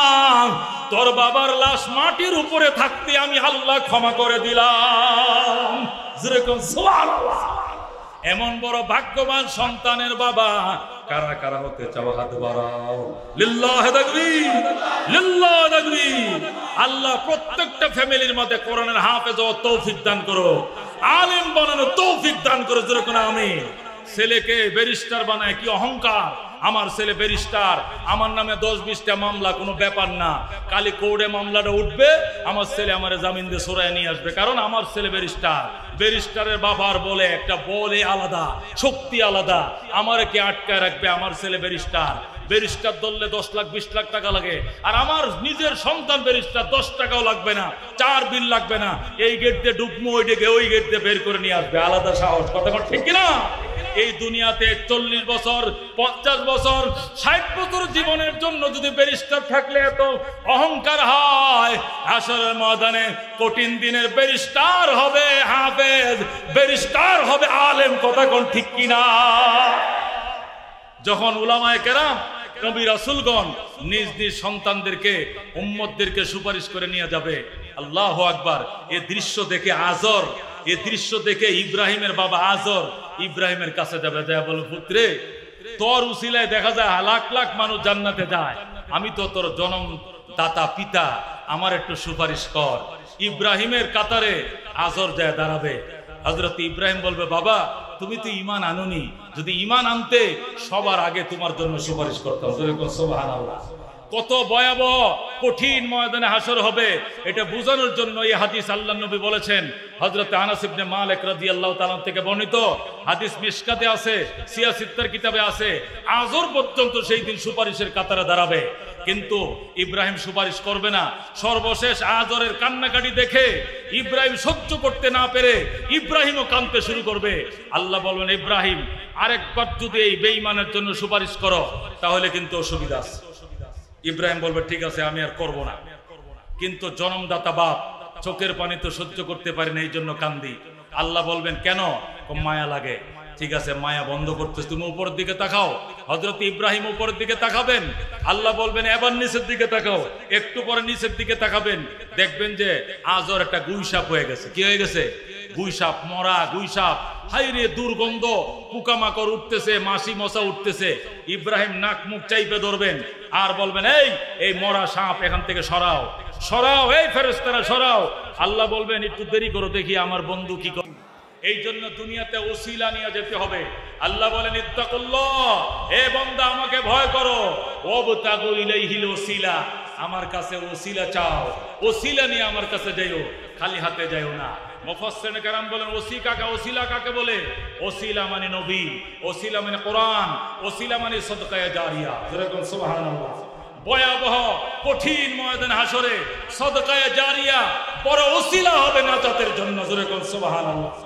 তোর বাবার লাশ মাটির উপরে থাকতে আমি আল্লাহ ক্ষমা করে দিলাম। যেরকম সুবহানাল্লাহ। এমন বড় ভাগ্যবান সন্তানের বাবা কারা কারা হতে চাও হাত বাড়াও। লিল্লাহি তাকবীর, লিল্লাহি তাকবীর। আল্লাহ প্রত্যেকটা ফ্যামিলির মধ্যে কোরআনের হাফেজ ও তৌফিক দান করো, আলেম বানানোর তৌফিক দান করো। যেরকম আমি ছেলেকে ব্যারিস্টার বানায় কি অহংকার, আমার ছেলে ব্যারিস্টার, আমার নামে দশ বিশটা মামলা কোনো ব্যাপার না, কালি কোর্টে মামলাটা উঠবে, আমার ছেলে আমার জামিন দিয়ে সরায় নিয়ে আসবে, কারণ আমার ছেলে ব্যারিস্টার। ব্যারিস্টারের বাবার বলে একটা বলে আলাদা, শক্তি আলাদা, আমার কে আটকায় রাখবে? আমার ছেলে ব্যারিস্টার। ব্যারিস্টার ধরলে দশ লাখ বিশ লাখ টাকা লাগে, আর আমার নিজের সন্তান ব্যারিস্টার, দশ টাকাও লাগবে না, চার বিল লাগবে না, এই গেট দিয়ে ঢুকবো ওই দিকে ওই গেট দিয়ে বের করে নিয়ে আসবে। আলাদা সাহস, কথা ঠিক কিনা? এই দুনিয়াতে চল্লিশ বছর পঞ্চাশ বছর ষাট বছর জীবনের জন্য যদি ব্যারিস্টার থাকলে এত অহংকার হয়, হাসরের ময়দানে কঠিন দিনের ব্যারিস্টার হবে হাফেজ, ব্যারিস্টার হবে আলেম। কথা কোন ঠিক কিনা? যখন উলামায়ে কেরাম নবী রাসূলগণ নিজ নিজ সন্তানদেরকে উম্মতদেরকে সুপারিশ করে নিয়ে যাবে, আল্লাহু আকবার। এই দৃশ্য দেখে আজর, এই দৃশ্য দেখে ইব্রাহিমের বাবা আজর ইব্রাহিমের কাছে যাবে, যায় বলে পুত্রে তোর উসিলায় দেখা যায় লাখ লাখ মানুষ জান্নাতে যায়, আমি তো তোর জন্ম দাতা পিতা, আমার একটু সুপারিশ কর। ইব্রাহিমের কাতারে আজর যায় দাঁড়াবে। হযরত ইব্রাহিম বলবে বাবা তুমি তো ঈমান আনোনি, যদি ঈমান আনতে সবার আগে তোমার জন্য সুপারিশ করতাম। সুবহানাল্লাহ। কত ভয়াবহ কঠিন ময়দানে হাসর হবে এটা বোঝানোর জন্য এই হাদিস আল্লাহর নবী বলেছেন। হযরত আনাস ইবনে মালিক রাদিয়াল্লাহু তাআলা থেকে বর্ণিত হাদিস মিশকাতে আছে, সিয়াসিত্তার কিতাবে আছে, আজর পর্যন্ত সেই দিন সুপারিশের কাতারে দাঁড়াবে, কিন্তু ইব্রাহিম সুপারিশ করবে না। সর্বশেষ আজরের কান্নাকাটি দেখে ইব্রাহিম সহ্য করতে না পেরে ইব্রাহিমও কাঁদতে শুরু করবে। আল্লাহ বলবেন, ইব্রাহিম আরেকবার যদি এই বেঈমানের জন্য সুপারিশ করো তাহলে কিন্তু অসুবিধা আছে। ইব্রাহিম বলবে, ঠিক আছে আমি আর করব না, কিন্তু জন্মদাতা বাপ চোখের পানি তো সহ্য করতে পারি না, এই জন্য কান্দি। আল্লাহ বলবেন, কেন? মায়া লাগে। ঠিক আছে, মায়া বন্ধ করতে তুমি উপরের দিকে তাকাও। হযরত ইব্রাহিম উপরের দিকে তাকাবেন, আল্লাহ বলবেন এবার নিচের দিকে তাকাও। একটু পরে নিচের দিকে তাকাবেন, দেখবেন যে আজর একটা গুইসাপ হয়ে গেছে। কি হয়ে গেছে? গুইসাপ, মরা গুইসাপ। হাইরে দুর্গন্ধ, পোকামাকড় উঠতেছে, মাছি মশা উঠতেছে। ইব্রাহিম নাক মুখ চাইপে ধরবেন আর বলবেন, এই এই মরা সাপ এখান থেকে সরাও, সরাও, এই ফেরেশতারা সরাও। আল্লাহ বলবেন, একটু দেরি করো, দেখি আমার বন্ধু কি করে। এই জন্য দুনিয়াতে ওসিলা নিয়ে যেতে হবে। আল্লাহ বলেন, ইত্তাকুল্লাহ, হে বান্দা আমাকে ভয় করো, ওয়াবতাগু ইলাইহিল ওসিলা, আমার কাছে ওসিলা চাও, ওসিলা নিয়ে আমার কাছে যাইও, খালি হাতে যাইও না। মুফাসসিরিনে কেরাম বলেন, ওসি কাকে, ওসিলা কাকে বলে? ওসিলা মানে নবী, ওসিলা মানে কোরআন, ওসিলা মানে সাদকায়ে জারিয়া। যেরকম সুবহানাল্লাহ, ভয়াবহ কঠিন ময়দান হাসরে সাদকায়ে জারিয়া বড় ওসিলা হবে নাজাতের জন্য। যেরকম সুবহানাল্লাহ।